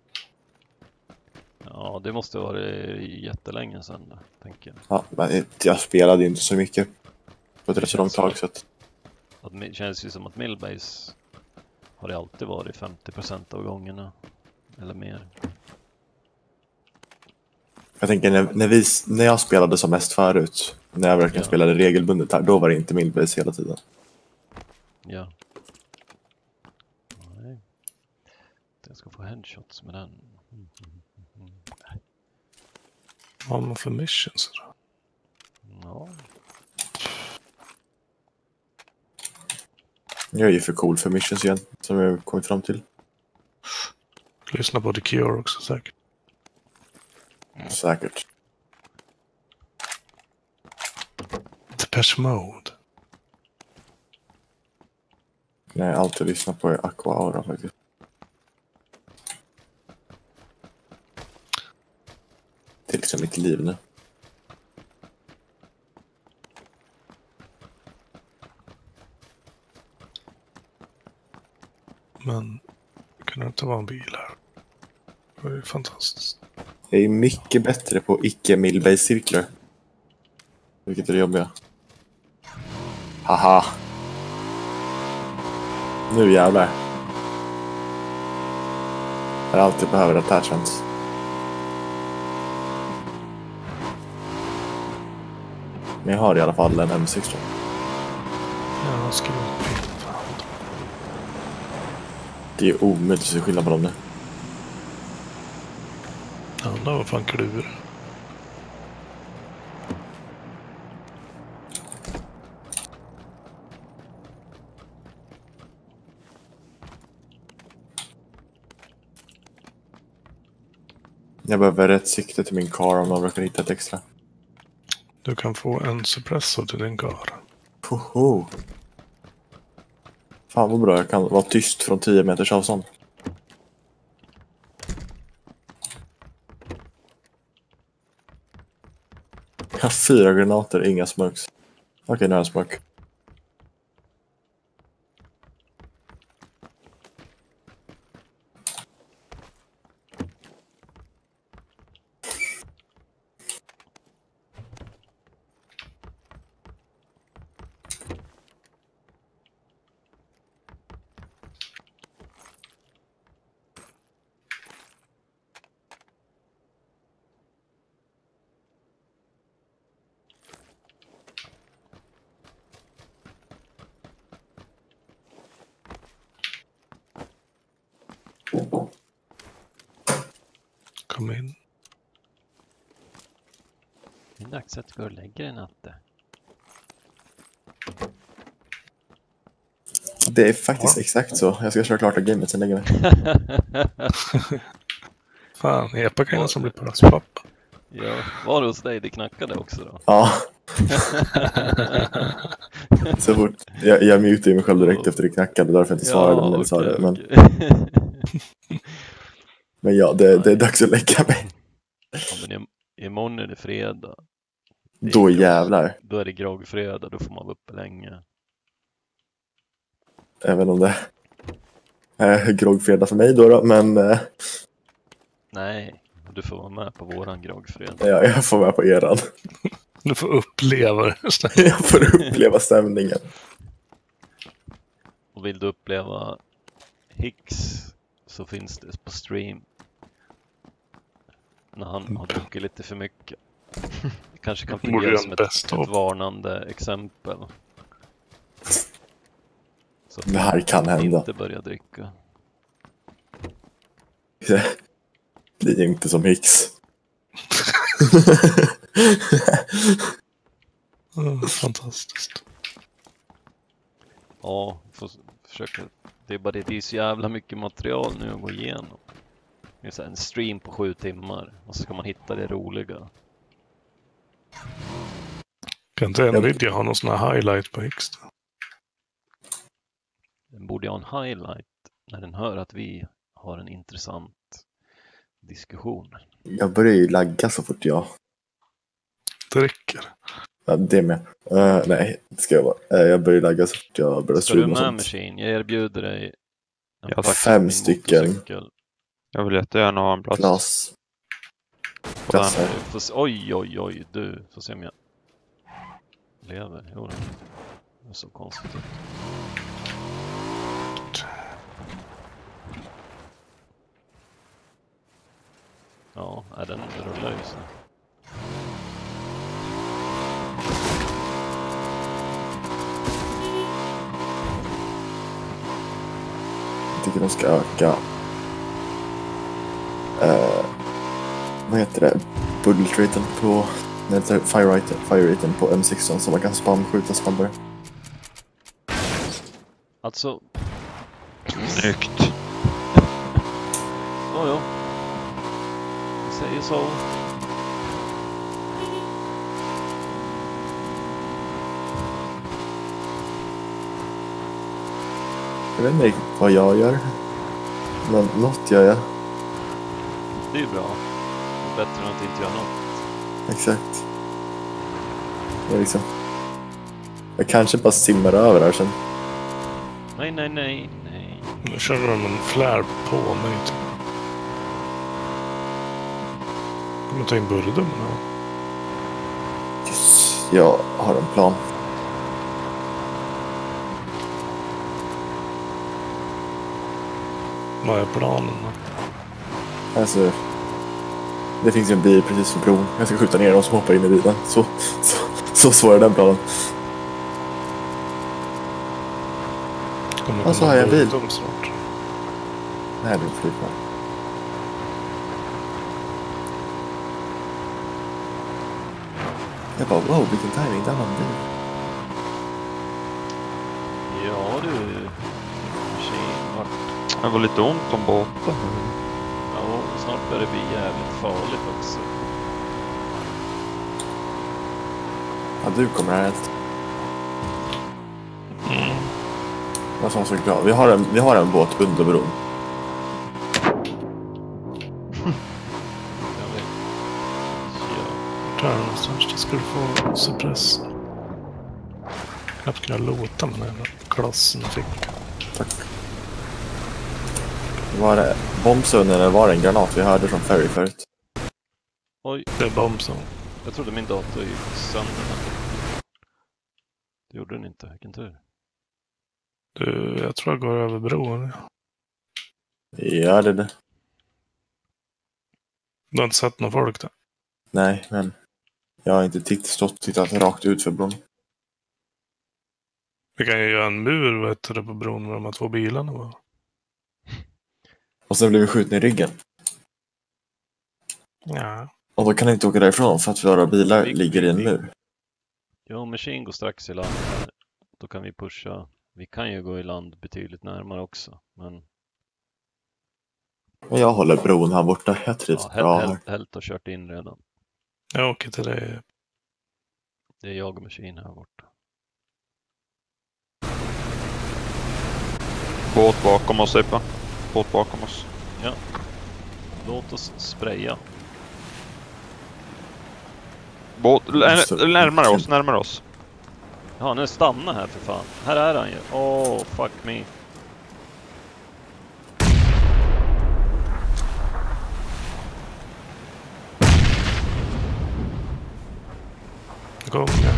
Ja, det måste vara jättelänge sedan då, tänker jag. ja, men jag spelade inte så mycket på ett rätt så långt tag så att Att det känns ju som att Millbase har det alltid varit femtio procent av gångerna. Eller mer. jag tänker när, när, vi, när jag spelade som mest förut, när jag verkligen Ja. spelade regelbundet här, då var det inte Millbase hela tiden. Ja. Nej. Jag ska få headshots med den. Mm, mm, mm, mm. Vad har man för missions då? Ja. Jag är ju för cool för missions igen, som jag kommit fram till. Lyssna på The Cure också säkert. Säkert. Depeche Mode. Jag har alltid lyssnat på Aqua Aura faktiskt. Det är liksom mitt liv nu. Men kunde det inte vara en bil här? Det var ju fantastiskt. Jag är mycket bättre på icke-Millbase-cirklar. Vilket är det jobbiga. Haha. Nu jävlar. Jag alltid behöver attachments. Men jag har i alla fall en M sexton. Ja, skrotbil. Fan. Det är omöjligt att se skillnad på dem nu. Jag undrar vad fan klur. Jag behöver rätt sikte till min car om man brukar hitta ett extra. Du kan få en suppressor till din car. Hoho. Fan vad bra, jag kan vara tyst från tio meters avstånd. Jag har fyra granater, inga smokes. Okej, nu har jag en smoke. Kom in. Det är dags att gå och lägga dig, Natte. Det är faktiskt Ja. exakt så. Jag ska köra klart det gamet sen lägger mig. Fan, Epa kan ju nästan bli pöspappa. Ja, var det hos dig det knackade också då? Ja. Så fort. Jag, jag mutade mig själv direkt efter det knackade. Därför jag inte svarade när du sa det. Men, men ja, det, det är dags att lägga mig. Ja, men im- imorgon är det fredag. Det är Då grogg- jävlar. Då är det groggfredag, då får man vara uppe länge. Även om det är groggfredag för mig då. då men eh, Nej, du får vara med på våran groggfredag. ja, jag får vara på eran. Du får uppleva det. Jag får uppleva stämningen. Och vill du uppleva Hicks så finns det på stream. När han har druckit lite för mycket. Det kanske kan Borde fungera göra som en ett, best of. ett varnande exempel. Så att Det här kan man hända. inte börja dricka. Det är inte som Hicks. Mm, fantastiskt. Ja, får s- försöka. Det är bara det, det är så jävla mycket material nu att gå igenom. Det är så här en stream på sju timmar och så ska man hitta det roliga. Kan inte Nvidia ha någon sån här highlight på Hicks då? Den borde ha en highlight när den hör att vi har en intressant diskussion. Jag börjar ju lagga så fort jag... Dricker. Ja, det med. Uh, nej, det ska jag vara. Uh, jag börjar lagga så fort jag börjar Ska du streama och med sånt. Machine? Jag erbjuder dig en Ja, pack fem på min stycken. motorcykel. Jag vill jättegärna ha en plats Glas. på den. Glas här. Du får se- Oj, oj, oj, du får se om jag lever. Jo, det är så konstigt. Ja, är den rullar ju så. Jag tycker de ska öka... Uh, vad heter det? Bullet raten på... Nej, det heter fire raten, fire raten på M sexton så man kan spamskjuta snabbare. Alltså, Snyggt. ja, ja. Vi säger så. Jag vet inte riktigt vad jag gör. Men något gör jag. Det är ju bra. Det är bättre än att inte göra något. Exakt. Det är liksom... Jag kanske bara simmar över här sen. Nej, nej, nej, nej. Nu kör de en flare på mig. Typ. Kommer ta in Burden nu. Yes, jag har en plan. Vad är planen då? Alltså... Det finns ju en bil precis för bron. Jag ska skjuta ner dem som hoppar in i bilen. Så, så, så svår är den planen. Kommer Och så komma har jag en bil. Burden snart. Nej, det är ett flygplan. Jag bara, wow, vilken timing där var en bil. Ja du. Machine, vart? Det var lite ont om båten. Ja, snart börjar det bli jävligt farligt också. Ja, du kommer här helt. Mm. Jag som så glad. Vi har en, vi har en båt under bron. Jag vet. Ja. Där någonstans. Det ska du få suppress. Knappt kunna låta med den här klassen fick. Tack. Var det bombzone eller var det en granat vi hörde från Ferry förut? Oj, Det är bombzone. jag trodde min dator gick sönder. Det gjorde den inte, vilken tur. Du, jag tror jag går över bron. Ja, det är det. Du har inte sett någon folk där? Nej, men jag har inte titt, stått och tittat rakt ut för bron. Vi kan ju göra en mur, vad heter det, på bron med de här två bilarna. Va? Och sen blev vi skjutna i ryggen. Ja. Och då kan jag inte åka därifrån för att våra bilar Vi- ligger i en vi- mur. Ja, Machine går strax i land här. Då kan vi pusha Vi kan ju gå i land betydligt närmare också. Men Men jag håller bron här borta. Jag trivs ja, bra här. Helt Helt har kört in redan. Jag åker till det. Det är jag och maskin här borta. Båt bakom oss, Eppa. Båt bakom oss. Låt oss spraya. Båt, nä- närmare oss, närmare oss. Ja, nu stanna här för fan. Här är han ju. Åh, oh, fuck me. Kom igen.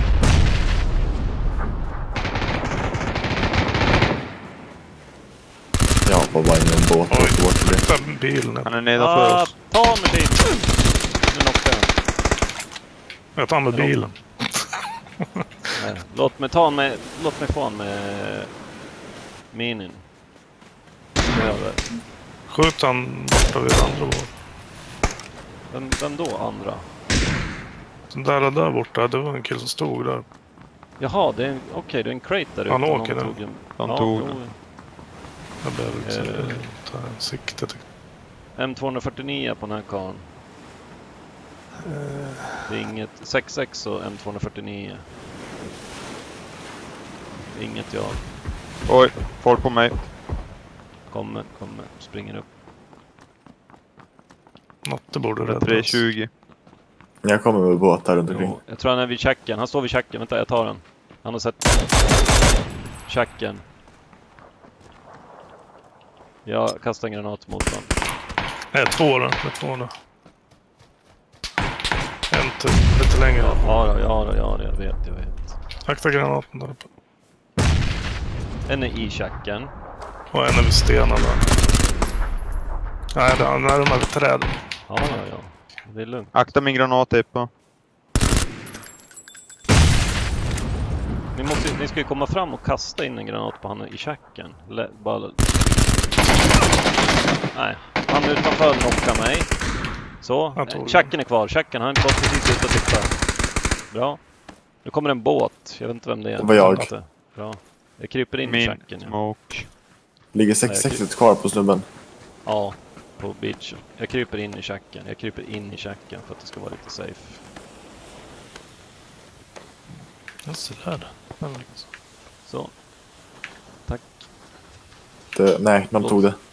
Jag hoppar bara in i en båt och Oj, åker bort till det. flytta bilen. Han är nedanför Ah, oss. ta med bil. Nu knockar han. Jag tar med bilen. Nej, Låt mig ta med, låt mig få han med minin. Behöver. Skjut han borta vid andra båt. Vem, vem då andra? Den där där borta, det var en kille som stod där. Jaha, det är en, okej, det är en crate där Han ute. åker Någon nu. tog en- Han ja, tog jo. den. Jag behöver inte Eh. ta en sikte. tycker M tvåhundrafyrtionio på den här karln. jag. Eh, Det är inget sex sex och M tvåhundrafyrtionio. Inget jag Oj, folk på mig. kommer, kommer, springer upp. Matte borde Det är räddas. tre tjugo. Jag kommer med båtar runt omkring. Jo, jag tror han är vid checken. Han står vid checken. Vänta, jag tar den. Han har sett checken. Jag kastar en granat mot honom. Nej, två då. Det är två då. En till, lite längre. Ja, ja, ja, ja, jag vet, jag vet. Akta granaten där uppe. En är i checken. Och en är vid stenarna. Nej, det är närmare vid trädet. Ja, ja, ja. Det är lugnt. Akta min granat, Eppa. Ni, måste, ni ska ju komma fram och kasta in en granat på han i checken. Lä, bara... Nej, han utanför knockar mig. Så, Jag tog eh, den. checken är kvar. Checken, han har gått precis ut och tittar. Bra. Nu kommer en båt. Jag vet inte vem det är. Det var jag. Inte. Bra. Jag kryper in i Min checken. Ja. smoke. Ligger sex sex kvar på snubben. ja, på beachen. Jag kryper in i checken. Jag kryper in i checken för att det ska vara lite safe. Jag ser där. Den ligger så. Så. Tack. Det, nej, de tog det.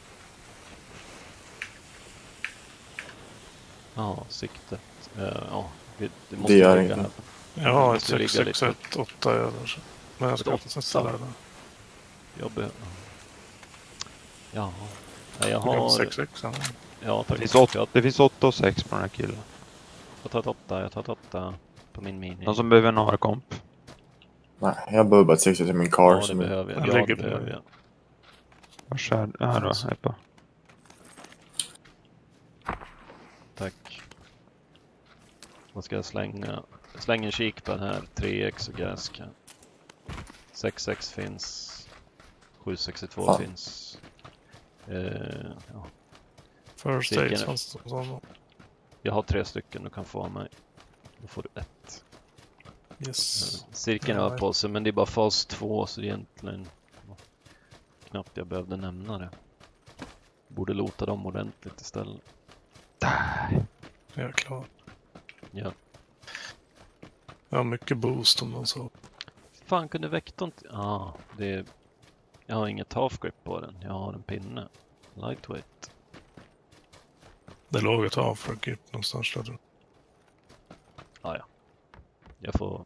Ja, siktet. Uh, ja, vi- det måste Det gör ligga inget. här. Jag har ett måste ligga sex lite. sex ett åtta över. så- Men jag ska Ett inte ställa åtta? det där. Jag behöver... Ja. Nej, jag Jag har har... sex sex. ja. Ja, Det tack. finns, åtta, det finns åtta och sex på den här killen. Jag tar ett åtta, jag tar ett åtta på min mini. Någon som behöver en A R-komp. Nej, jag behöver bara ett sex sex i min car. Ja, det som behöver jag. Den Ja, det ligger på behöver mig. jag. Vars är det här då, Eppa? Tack. Vad ska jag slänga? Jag slänger en kik på den här. tre X och gaskan. sex sex finns. sju sextiotvå Fan. finns. Eh, ja. First Vilken- aid fanns det som sådana. Jag har tre stycken du kan få av mig. Då får du ett. Yes. Cirkeln Ja, har på sig, men det är bara fas två så det är egentligen knappt jag behövde nämna det. Borde lota dem ordentligt istället. Jag är klar. Ja. Jag har mycket boost om man så. Fan, kunde vektorn... Ja, ah, det är... Jag har inget half grip på den. Jag har en pinne. Lightweight. Det låg ett av för grip någonstans där. Ah, ja. Jag får...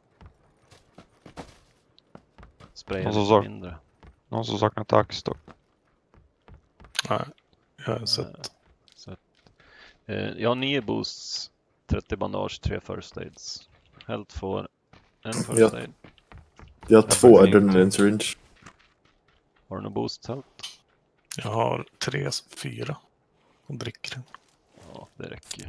Spraya Och så lite så- mindre. Någon som saknar tax då. Nej, jag har sett. Så att, eh, jag har nio boosts, trettio bandage, tre first aids. Helt får en first Ja. aid. Jag har två behöver adrenaline syringe. Har du någon boost helt? Jag har tre, fyra. Och dricker den. Ja, det räcker ju.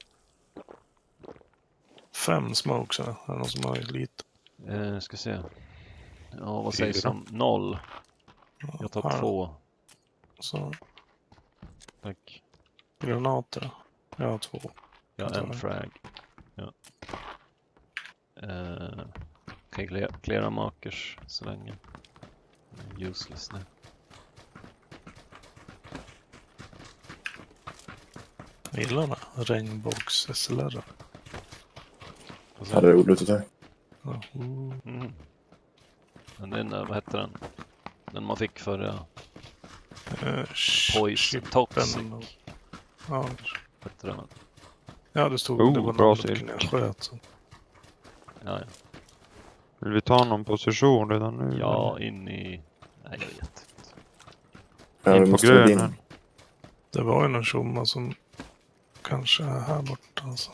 Fem smokes är det. Är det någon som har lite? Eh, ska se. Ja, vad sägs Fyra. om noll? Jag tar Här. två. Så Tack. granater. Jag har två. Jag har Jag en tar frag. Ja. Eh, kan jag cleara markers så länge. Useless nu. Jag gillar den här regnbågs S L R. Och Ja, det är roligt att ta. Ja. Mm. Mm. Men den där, vad heter den? Den man fick för uh, Eh, Poison, Toxic. chippen. Ja, Heter den? ja, det stod Oh, det var bra någon silk. när jag sköt. Så. Ja, ja. Vill vi ta någon position redan nu? Ja, in i... Nej, jag vet inte. Ja, In vi på måste väl grönen. Det var ju någon tjomma som kanske är här borta. Alltså.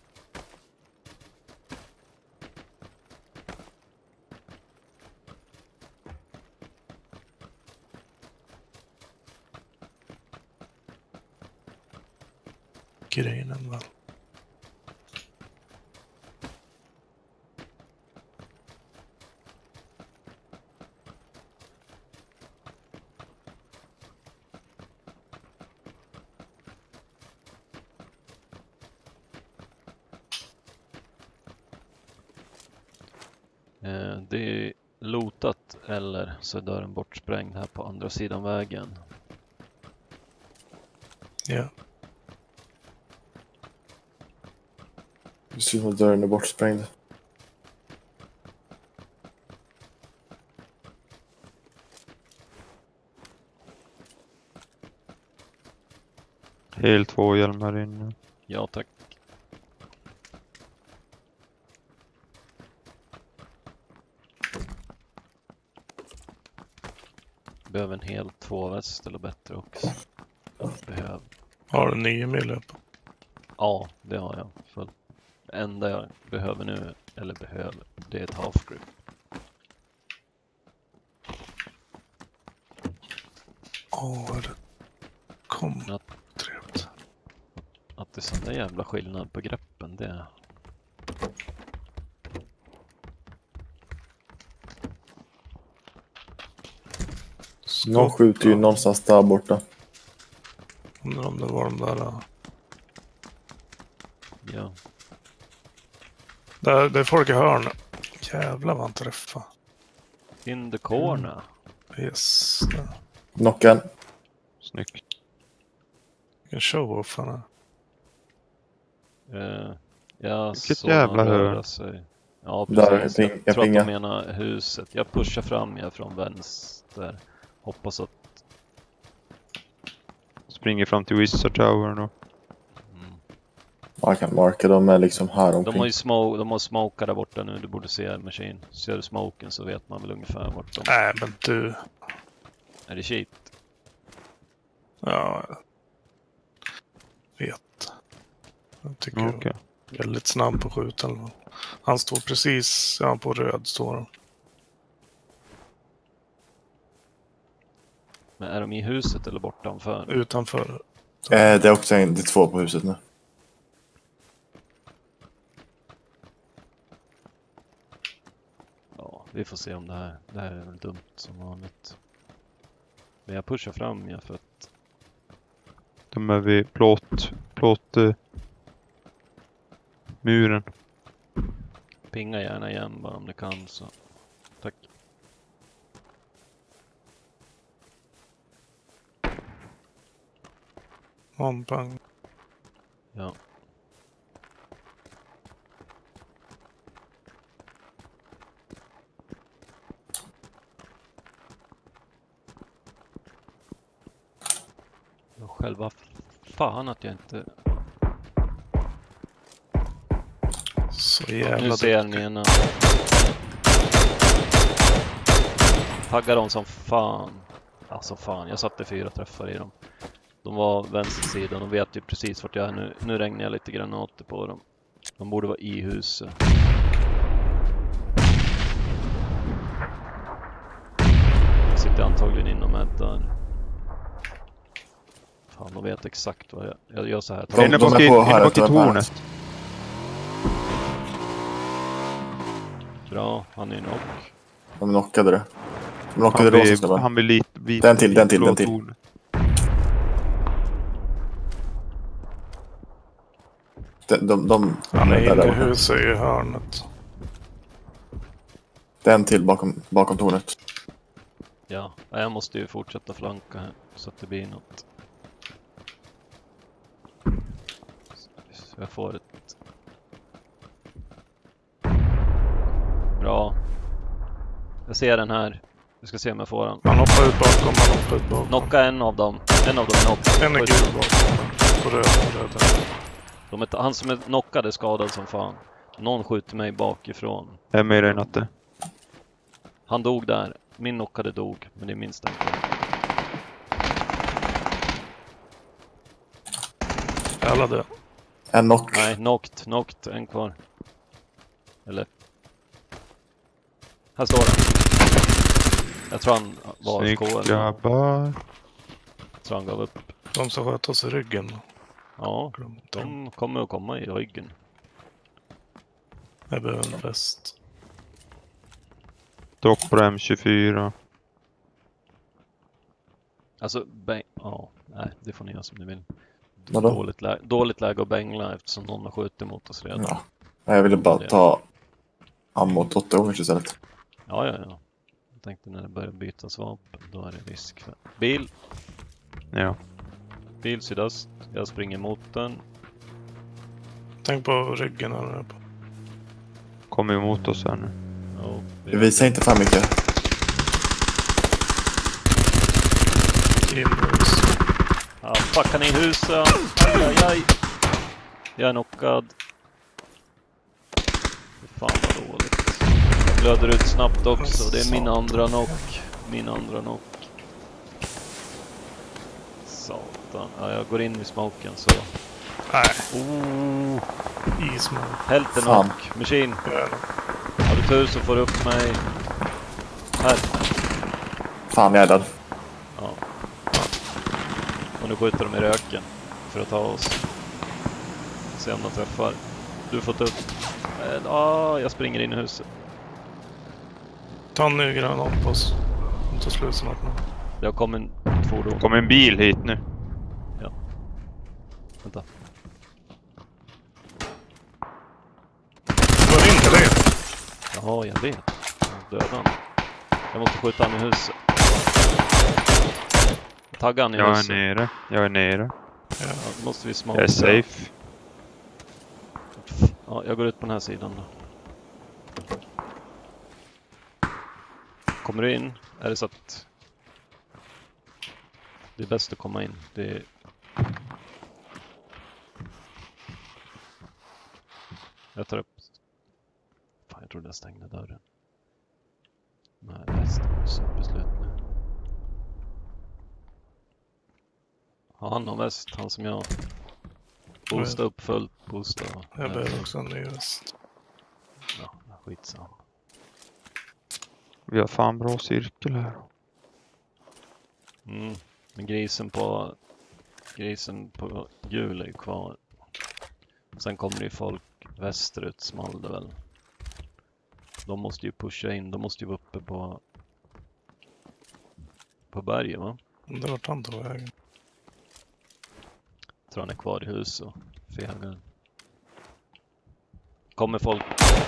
Grenen väl. Eh, det är lotat eller så är dörren bortsprängd här på andra sidan vägen. Ja. Det ser ut som att dörren är bortsprängd. Helt två hjälmar inne. Ja, tack. Behöver en hel tvåväst eller bättre också. Behöver. Har du nio mil upp? Ja, det har jag. För det enda jag behöver nu, eller behöver, det är ett half grip. Åh, det kom. Ja. Trevligt. Att det är sån där jävla skillnad på greppen, det... Någon skjuter ju någonstans där borta. Undrar om det var de där. uh, Ja. Där, det är folk i hörn. Jävlar vad han träffar. In the corner. Yes. Där. Knockan. Snyggt. Vilken show-off han är. Uh, jag Vilket såg jävla någon hörn. röra sig. Ja, Där, precis. jag Jag, ping- jag tror att de pingar. menar huset. Jag pushar fram jag från vänster. Hoppas att... Springer fram till Wizard Tower då. Mm. Man kan marka dem är liksom här De omkring. har ju smoke, de har smokat där borta nu. Du borde se Machine. Ser du smoken så vet man väl ungefär vart de... Nej, men du. Är det shit? Ja, jag vet. Jag tycker Okej. jag är väldigt snabb på skjuten. Han står precis, ja, på röd står han. Men är de i huset eller bortanför? Utanför. Eh, det är också en, det är två på huset nu. Ja, vi får se om det här... Det här är väl dumt som vanligt. Men jag pushar fram jag för att... De är vid plåt... Plåt... Uh, muren. Pinga gärna igen bara om du kan så. Tack. Ompang. Ja. Och själva fan att jag inte... Så jävla Nu ser jag den ena. Taggar dem som fan. Alltså fan, jag satte fyra träffar i dem. De var vänster sida, de vet ju precis vart jag är nu. Nu regnar jag lite granater på dem. De borde vara i huset. Jag sitter antagligen inom ett där. Fan, de vet exakt vad jag... Jag gör så här. De- Inne de bak är i, på inne här, bak i de är på här. tornet. Bra, han är nog. De knockade det. De knockade Han rosa blir, snubben. han blir lite... Bit, Den till, den till, den till. tornet. De, de, de, Han är där, inne i där. huset i hörnet. Den till bakom, bakom tornet. Ja, jag måste ju fortsätta flanka här så att det blir något. Så jag får ett... Bra. Jag ser den här. Vi ska se om jag får den. Han hoppar ut bakom, han hoppar ut bakom. Knocka en av dem. En av dem är knockad. En är gul bakom. På röd, på röd. De är, han som är knockad är skadad som fan. Någon skjuter mig bakifrån. Jag är med dig Natte. Han dog där. Min knockade dog, men det är minst en. Alla död. En knock. Nej, knocked, knocked, en kvar. Eller... Här står han. Jag tror han var Snyggt K eller grabbar. jag tror han gav upp. De som sköt oss i ryggen. Ja, de kommer att komma i ryggen. Jag behöver en väst. Dock på M tjugofyra. Alltså, bäng... Ja, nej, det får ni göra som ni vill. Vadå? Dåligt, lä... Dåligt läge att bängla eftersom någon har skjutit mot oss redan. Ja. Jag ville bara ta ammot åtta gånger istället. Ja, ja, ja. Jag tänkte när det börjar bytas vapen, då är det risk för... Bil! Ja. Bil sydöst. Jag springer mot den. Tänk på ryggen här uppe. Kommer emot oss här nu. Oh, Det visar inte för mycket. Inomhus. ah, fuck, han är i huset. Aj, aj, aj. Jag är knockad. Fan vad dåligt. Jag blöder ut snabbt också. Det är min andra knock. Min andra knock. Satan. Ja, jag går in i smoken så. Nej, Oh, i smoke. hälften Fan. knock. Machine. Ja, Har du tur så får du upp mig. Här. Fan, jag är död. Ja. Och nu skjuter de i röken för att ta oss. Se om de träffar. Du får ta upp. Ja, ah, jag springer in i huset. ta en ny granat på oss. De tar slut snart nu. Det har kommit ett fordon. Kommer en bil hit nu. Vänta. Var det inte det? Jaha, jag vet. Dödan. Jag måste skjuta han i huset. Tagga han i Jag är huset. nere. Jag är nere. Ja, då måste vi Jag smaka. är safe. Ja, jag går ut på den här sidan då. Kommer du in? Är det så att det är bäst att komma in? Det är... Jag tar upp... Fan, jag trodde jag stängde dörren. Nej, västen är superslut nu. Ja, han har väst, han som jag... Boosta upp fullt, boosta. Jag behöver också en ny väst. Ja, skitsam. Vi har fan bra cirkel här. Mm. Men grisen på... Grisen på hjul är ju kvar. Sen kommer det ju folk västerut, small det väl. De måste ju pusha in, de måste ju vara uppe på... På berget, va? Det var han tog vägen. Jag tror han är kvar i hus och fegar. Kommer folk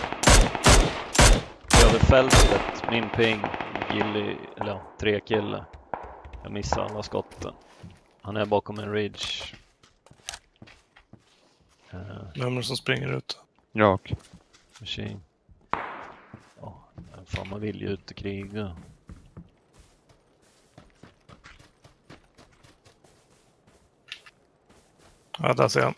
över fältet, min ping, gillig, eller ja, tre kille. Jag missar alla skotten. Han är bakom en ridge. Uh, Vem är det som springer ut? Jag. machine. Ja, fan man vill ju ut och kriga. Ja, där ser jag.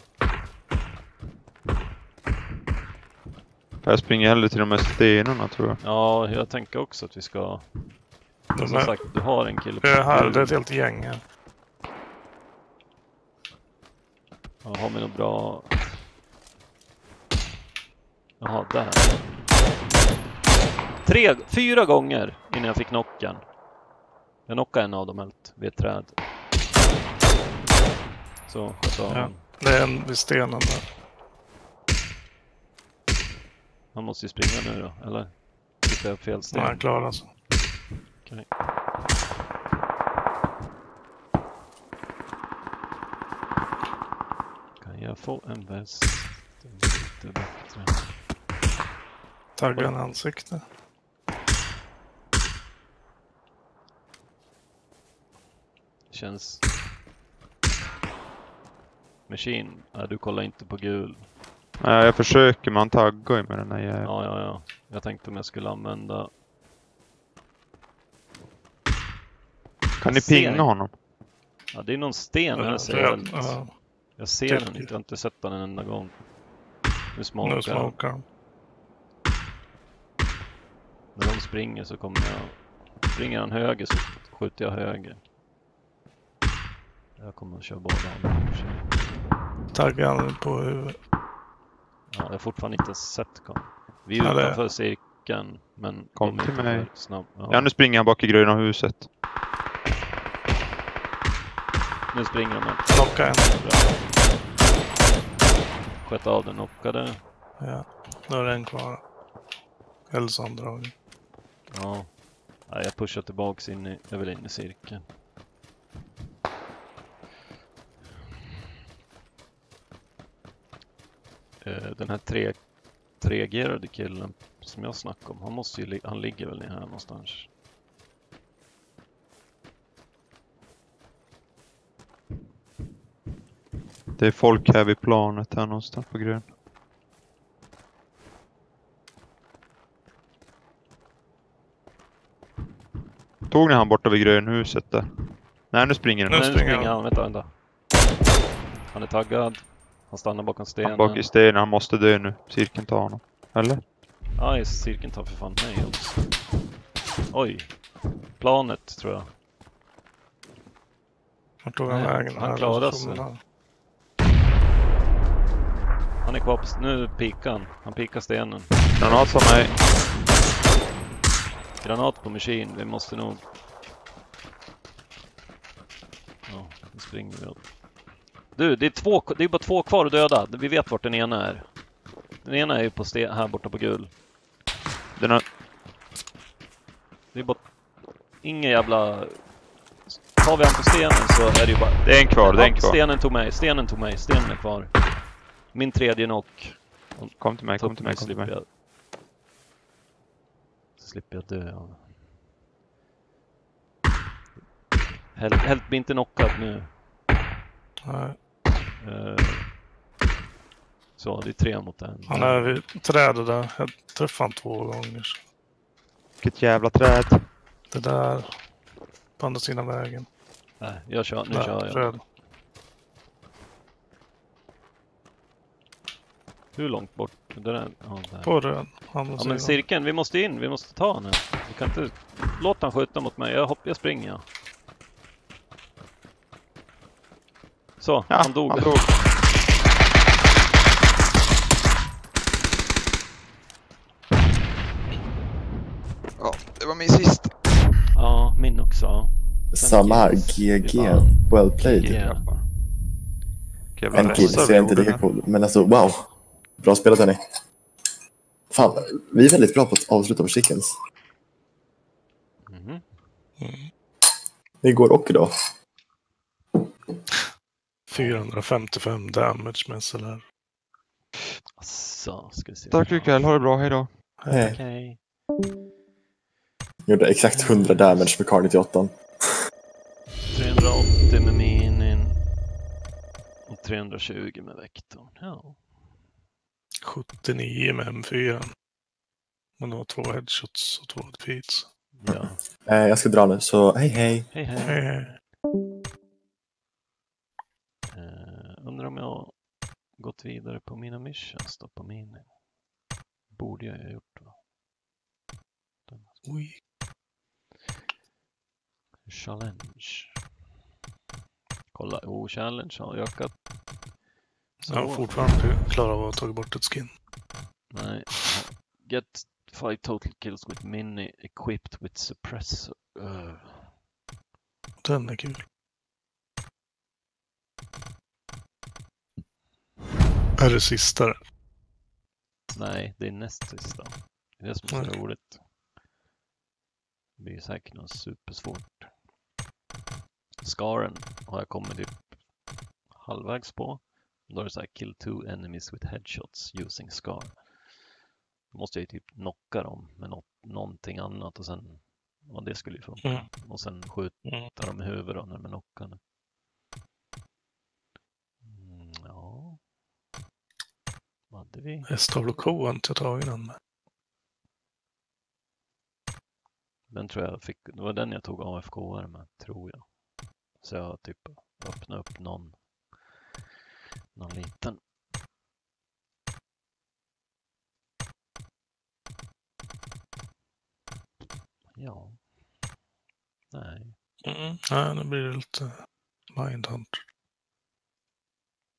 Jag springer hellre till de här stenarna tror jag. Ja, jag tänker också att vi ska... De Som är, sagt, du har en kille det är här, hjul. det är ett helt gäng här. Ja, har vi något bra... Jaha, där. Tre, fyra gånger innan jag fick knocken. Jag knockade en av dem helt vid ett träd. Så, så. Ja. Det är en vid stenen där. Han måste ju springa nu då, eller? Tittar jag på fel sten? Nej, klar alltså. Okej. Kan jag få en väst? Det är lite bättre. Tagga en ansikte. Känns... Machine. Nej, du kollar inte på gul. Nej, jag försöker, men han taggar ju med den här jäveln. Ja, ja, ja. Jag tänkte om jag skulle använda... Kan ni ser pinga inte. honom? Ja, det är någon sten här, Ja, säger jag. röd, ja. Jag ser Tycker- den inte, jag har inte sett den en enda gång. Nu Nu smakar jag. smakar han. När de springer så kommer jag... Springer han höger så skjuter jag höger. Jag kommer att köra båda honom. Taggar han på huvudet. Ja, jag har fortfarande inte sett kom. Vi är Ja, det- utanför cirkeln, men Kom de är till inte mig. för snabb. Ja, Ja, nu springer han bak i gröna huset. nu springer de här. Knocka en. Sköt av den knockade. Ja. Nu är det en kvar. Eller så har han dragit. Ja. Nej, jag pushar tillbaks in i, jag vill in i cirkeln. Eh, Den här tre, tregerade killen som jag snackade om, han måste ju, li- han ligger väl ner här någonstans. Det är folk här vid planet här någonstans på grön. Tog ni han borta vid grönhuset där? Nej, nu springer Nu Nej, den. nu springer springer han. han, vänta, vänta. Han är taggad. Han stannar bakom stenen. Han bak i stenen, han måste dö nu. Cirkeln tar honom. Eller? Aj, cirkeln tar för fan mig också. Oj. Planet, tror jag. Vart tog han Nej, vägen? han Här klarar så sig. han- Han är kvar på... Nu pikar han. Han pikar stenen. Granat som mig. Granat på maskin. Vi måste nog... Ja, nu springer vi upp. Du, det är, två, det är bara två kvar att döda. Vi vet vart den ena är. Den ena är ju på sten, här borta på gul. Den har... Det är bara... Ingen jävla... Tar vi han på stenen så är det ju bara... Det är en kvar, det är en Ja, kvar. stenen tog mig, stenen tog mig, stenen är kvar. Min tredje knock. Kom till mig, Ta kom upp till mig, kom till slipper mig. jag... Så slipper jag dö av. Helt, helt blir inte knockad nu. Nej, Uh, så, det är tre mot en. han är vid trädet där. Jag träffade han två gånger. Vilket jävla träd. Det där. På andra sidan vägen. Nej, jag kör, nu där, kör jag. röd. Hur långt bort? Det där, ja, där. På röd. Han Ja, måste men ju- cirkeln, vi måste in, vi måste ta henne. Vi kan inte... Låt han skjuta mot mig, jag, hopp, jag springer. Ja. Så, Ja, han dog. Han dog. Ja, det var min sista. Ja, min också. Samma här. G G. Well played. Ja. Jävla En kill ressar så vi är inte gjorde lika där. cool. Men alltså, wow. Bra spelat hörni. Fan, vi är väldigt bra på att avsluta på chickens. Mhm. Igår och idag. fyrahundrafemtiofem damage med S L R. Så, ska vi se. Tack för ikväll, ha det bra, hejdå. Hej. Okej. Gjorde exakt hundra damage med Kar nittioåtta. trehundraåttio med minin. Och trehundratjugo med vektorn. Ja. sjuttionio med M fyra. Men det var två headshots och två defeats. Ja. Eh, jag ska dra nu, så hej hej. Hej hej. Hej. Uh, undrar om jag har gått vidare på mina missions då på minin. Borde jag ha gjort då. Oj. Challenge. Kolla, oh challenge har ökat. Så, Jag har fortfarande klarat av att ta bort ett skin. nej. Get five total kills with mini equipped with suppressor. Uh. Den är kul. Är det sista? Nej, det är näst sista. Det är det som är så Okej. roligt. Det blir säkert något supersvårt. Scaren har jag kommit typ halvvägs på. Då är det så här kill two enemies with headshots using Scar. Då måste jag ju typ knocka dem med något, någonting annat och sen Och det skulle ju funka. Mm. Och sen skjuta Mm. dem i huvudet då när de är knockade. Mm, ja. Vad hade vi? Hästavl och ko har inte jag tagit den med. Den tror jag fick, det var den jag tog A F K-are med, tror jag. Så jag typ öppnade upp någon, någon liten. Ja. Nej. Mm. Nej, nu blir det lite Mindhunter.